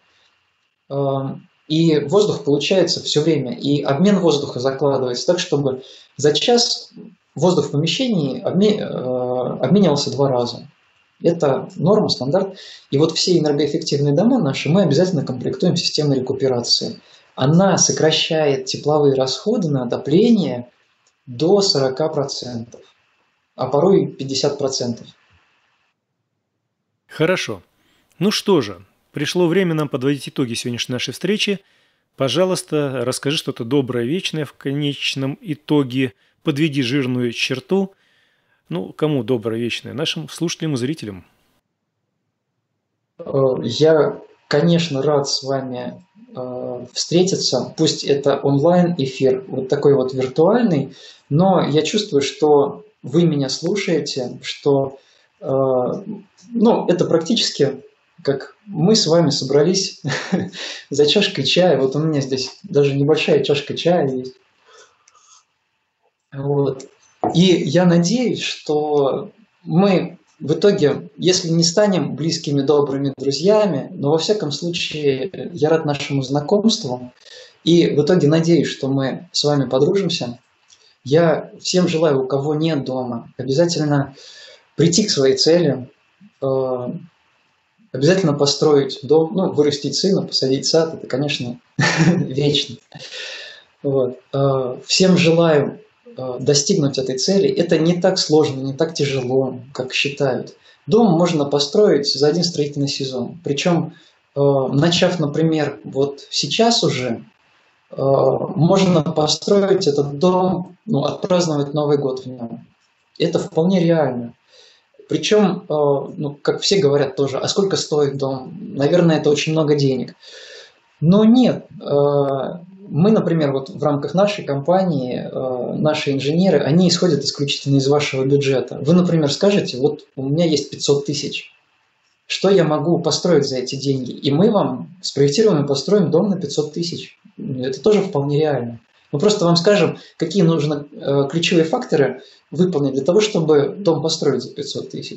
И воздух получается все время. И обмен воздуха закладывается так, чтобы за час воздух в помещении обменивался два раза. Это норма, стандарт. И вот все энергоэффективные дома наши мы обязательно комплектуем системой рекуперации. Она сокращает тепловые расходы на отопление до сорока процентов, а порой и пятидесяти процентов. Хорошо. Ну что же, пришло время нам подводить итоги сегодняшней нашей встречи. Пожалуйста, расскажи что-то доброе, вечное в конечном итоге. Подведи жирную черту. Ну, кому доброе, вечное? Нашим слушателям и зрителям. Я, конечно, рад с вами э, встретиться. Пусть это онлайн-эфир, вот такой вот виртуальный, но я чувствую, что вы меня слушаете, что э, ну, это практически как мы с вами собрались за чашкой чая. Вот у меня здесь даже небольшая чашка чая есть. Вот. И я надеюсь, что мы в итоге, если не станем близкими, добрыми друзьями, но во всяком случае я рад нашему знакомству. И в итоге надеюсь, что мы с вами подружимся. Я всем желаю, у кого нет дома, обязательно прийти к своей цели, обязательно построить дом, ну, вырастить сына, посадить сад. Это, конечно, вечно. Вот. Всем желаю достигнуть этой цели. Это не так сложно, не так тяжело, как считают. Дом можно построить за один строительный сезон. Причем, начав, например, вот сейчас уже, можно построить этот дом, ну, отпраздновать Новый год в нем. Это вполне реально. Причем, ну, как все говорят тоже, а сколько стоит дом? Наверное, это очень много денег. Но нет. Мы, например, вот в рамках нашей компании, наши инженеры, они исходят исключительно из вашего бюджета. Вы, например, скажете, вот у меня есть пятьсот тысяч, что я могу построить за эти деньги? И мы вам спроектируем и построим дом на пятьсот тысяч. Это тоже вполне реально. Мы просто вам скажем, какие нужно ключевые факторы выполнить для того, чтобы дом построить за пятьсот тысяч.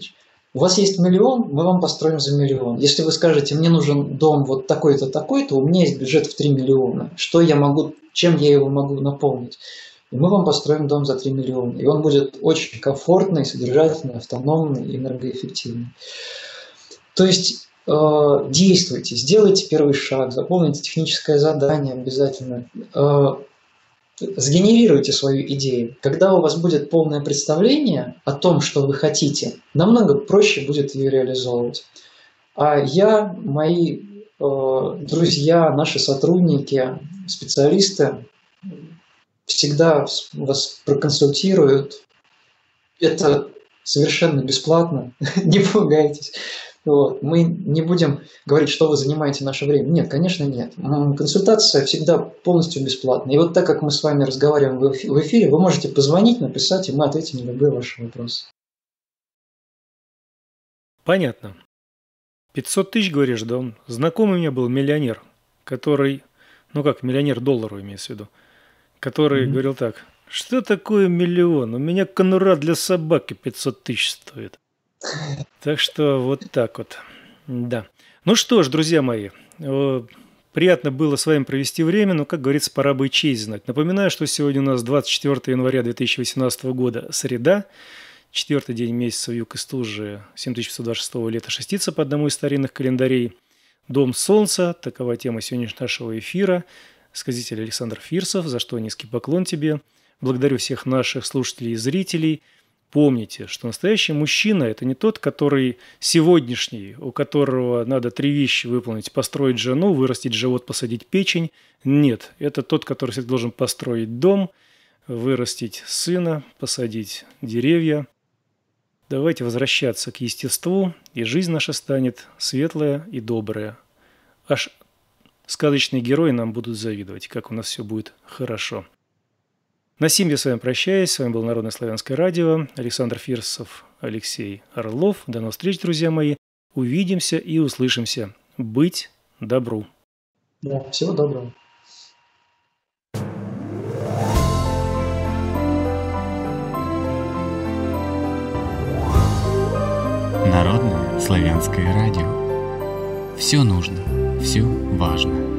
У вас есть миллион, мы вам построим за миллион. Если вы скажете, мне нужен дом вот такой-то, такой-то, у меня есть бюджет в три миллиона. Что я могу, чем я его могу наполнить? И мы вам построим дом за три миллиона. И он будет очень комфортный, содержательный, автономный, энергоэффективный. То есть э, действуйте, сделайте первый шаг, заполните техническое задание обязательно. Э, Сгенерируйте свою идею. Когда у вас будет полное представление о том, что вы хотите, намного проще будет ее реализовывать. А я, мои э, друзья, наши сотрудники, специалисты всегда вас проконсультируют. Это совершенно бесплатно, не пугайтесь. Вот. Мы не будем говорить, что вы занимаете наше время. Нет, конечно, нет. Консультация всегда полностью бесплатная. И вот так как мы с вами разговариваем в эфире, вы можете позвонить, написать, и мы ответим на любые ваши вопросы. Понятно. пятьсот тысяч, говоришь, да? Он знакомый у меня был миллионер, который, ну как, миллионер долларов имеется в виду, который mm-hmm. говорил так: что такое миллион? У меня конура для собаки пятьсот тысяч стоит. Так что вот так вот. Да. Ну что ж, друзья мои, приятно было с вами провести время, но, как говорится, пора бы и честь знать. Напоминаю, что сегодня у нас двадцать четвёртое января две тысячи восемнадцатого года, среда, четвертый день месяца Вьюг и Стужи, семь тысяч пятьсот двадцать шестого лета шестица по одному из старинных календарей. Дом Солнца, такова тема сегодняшнего нашего эфира. Сказитель Александр Фирсов, за что низкий поклон тебе. Благодарю всех наших слушателей и зрителей. Помните, что настоящий мужчина – это не тот, который сегодняшний, у которого надо три вещи выполнить: построить жену, вырастить живот, посадить печень. Нет, это тот, который должен построить дом, вырастить сына, посадить деревья. Давайте возвращаться к естеству, и жизнь наша станет светлая и добрая. Аж сказочные герои нам будут завидовать, как у нас все будет хорошо. На сим я с вами прощаюсь. С вами был Народное славянское радио. Александр Фирсов, Алексей Орлов. До новых встреч, друзья мои. Увидимся и услышимся. Быть добру. Да, всего доброго. Народное славянское радио. Все нужно, все важно.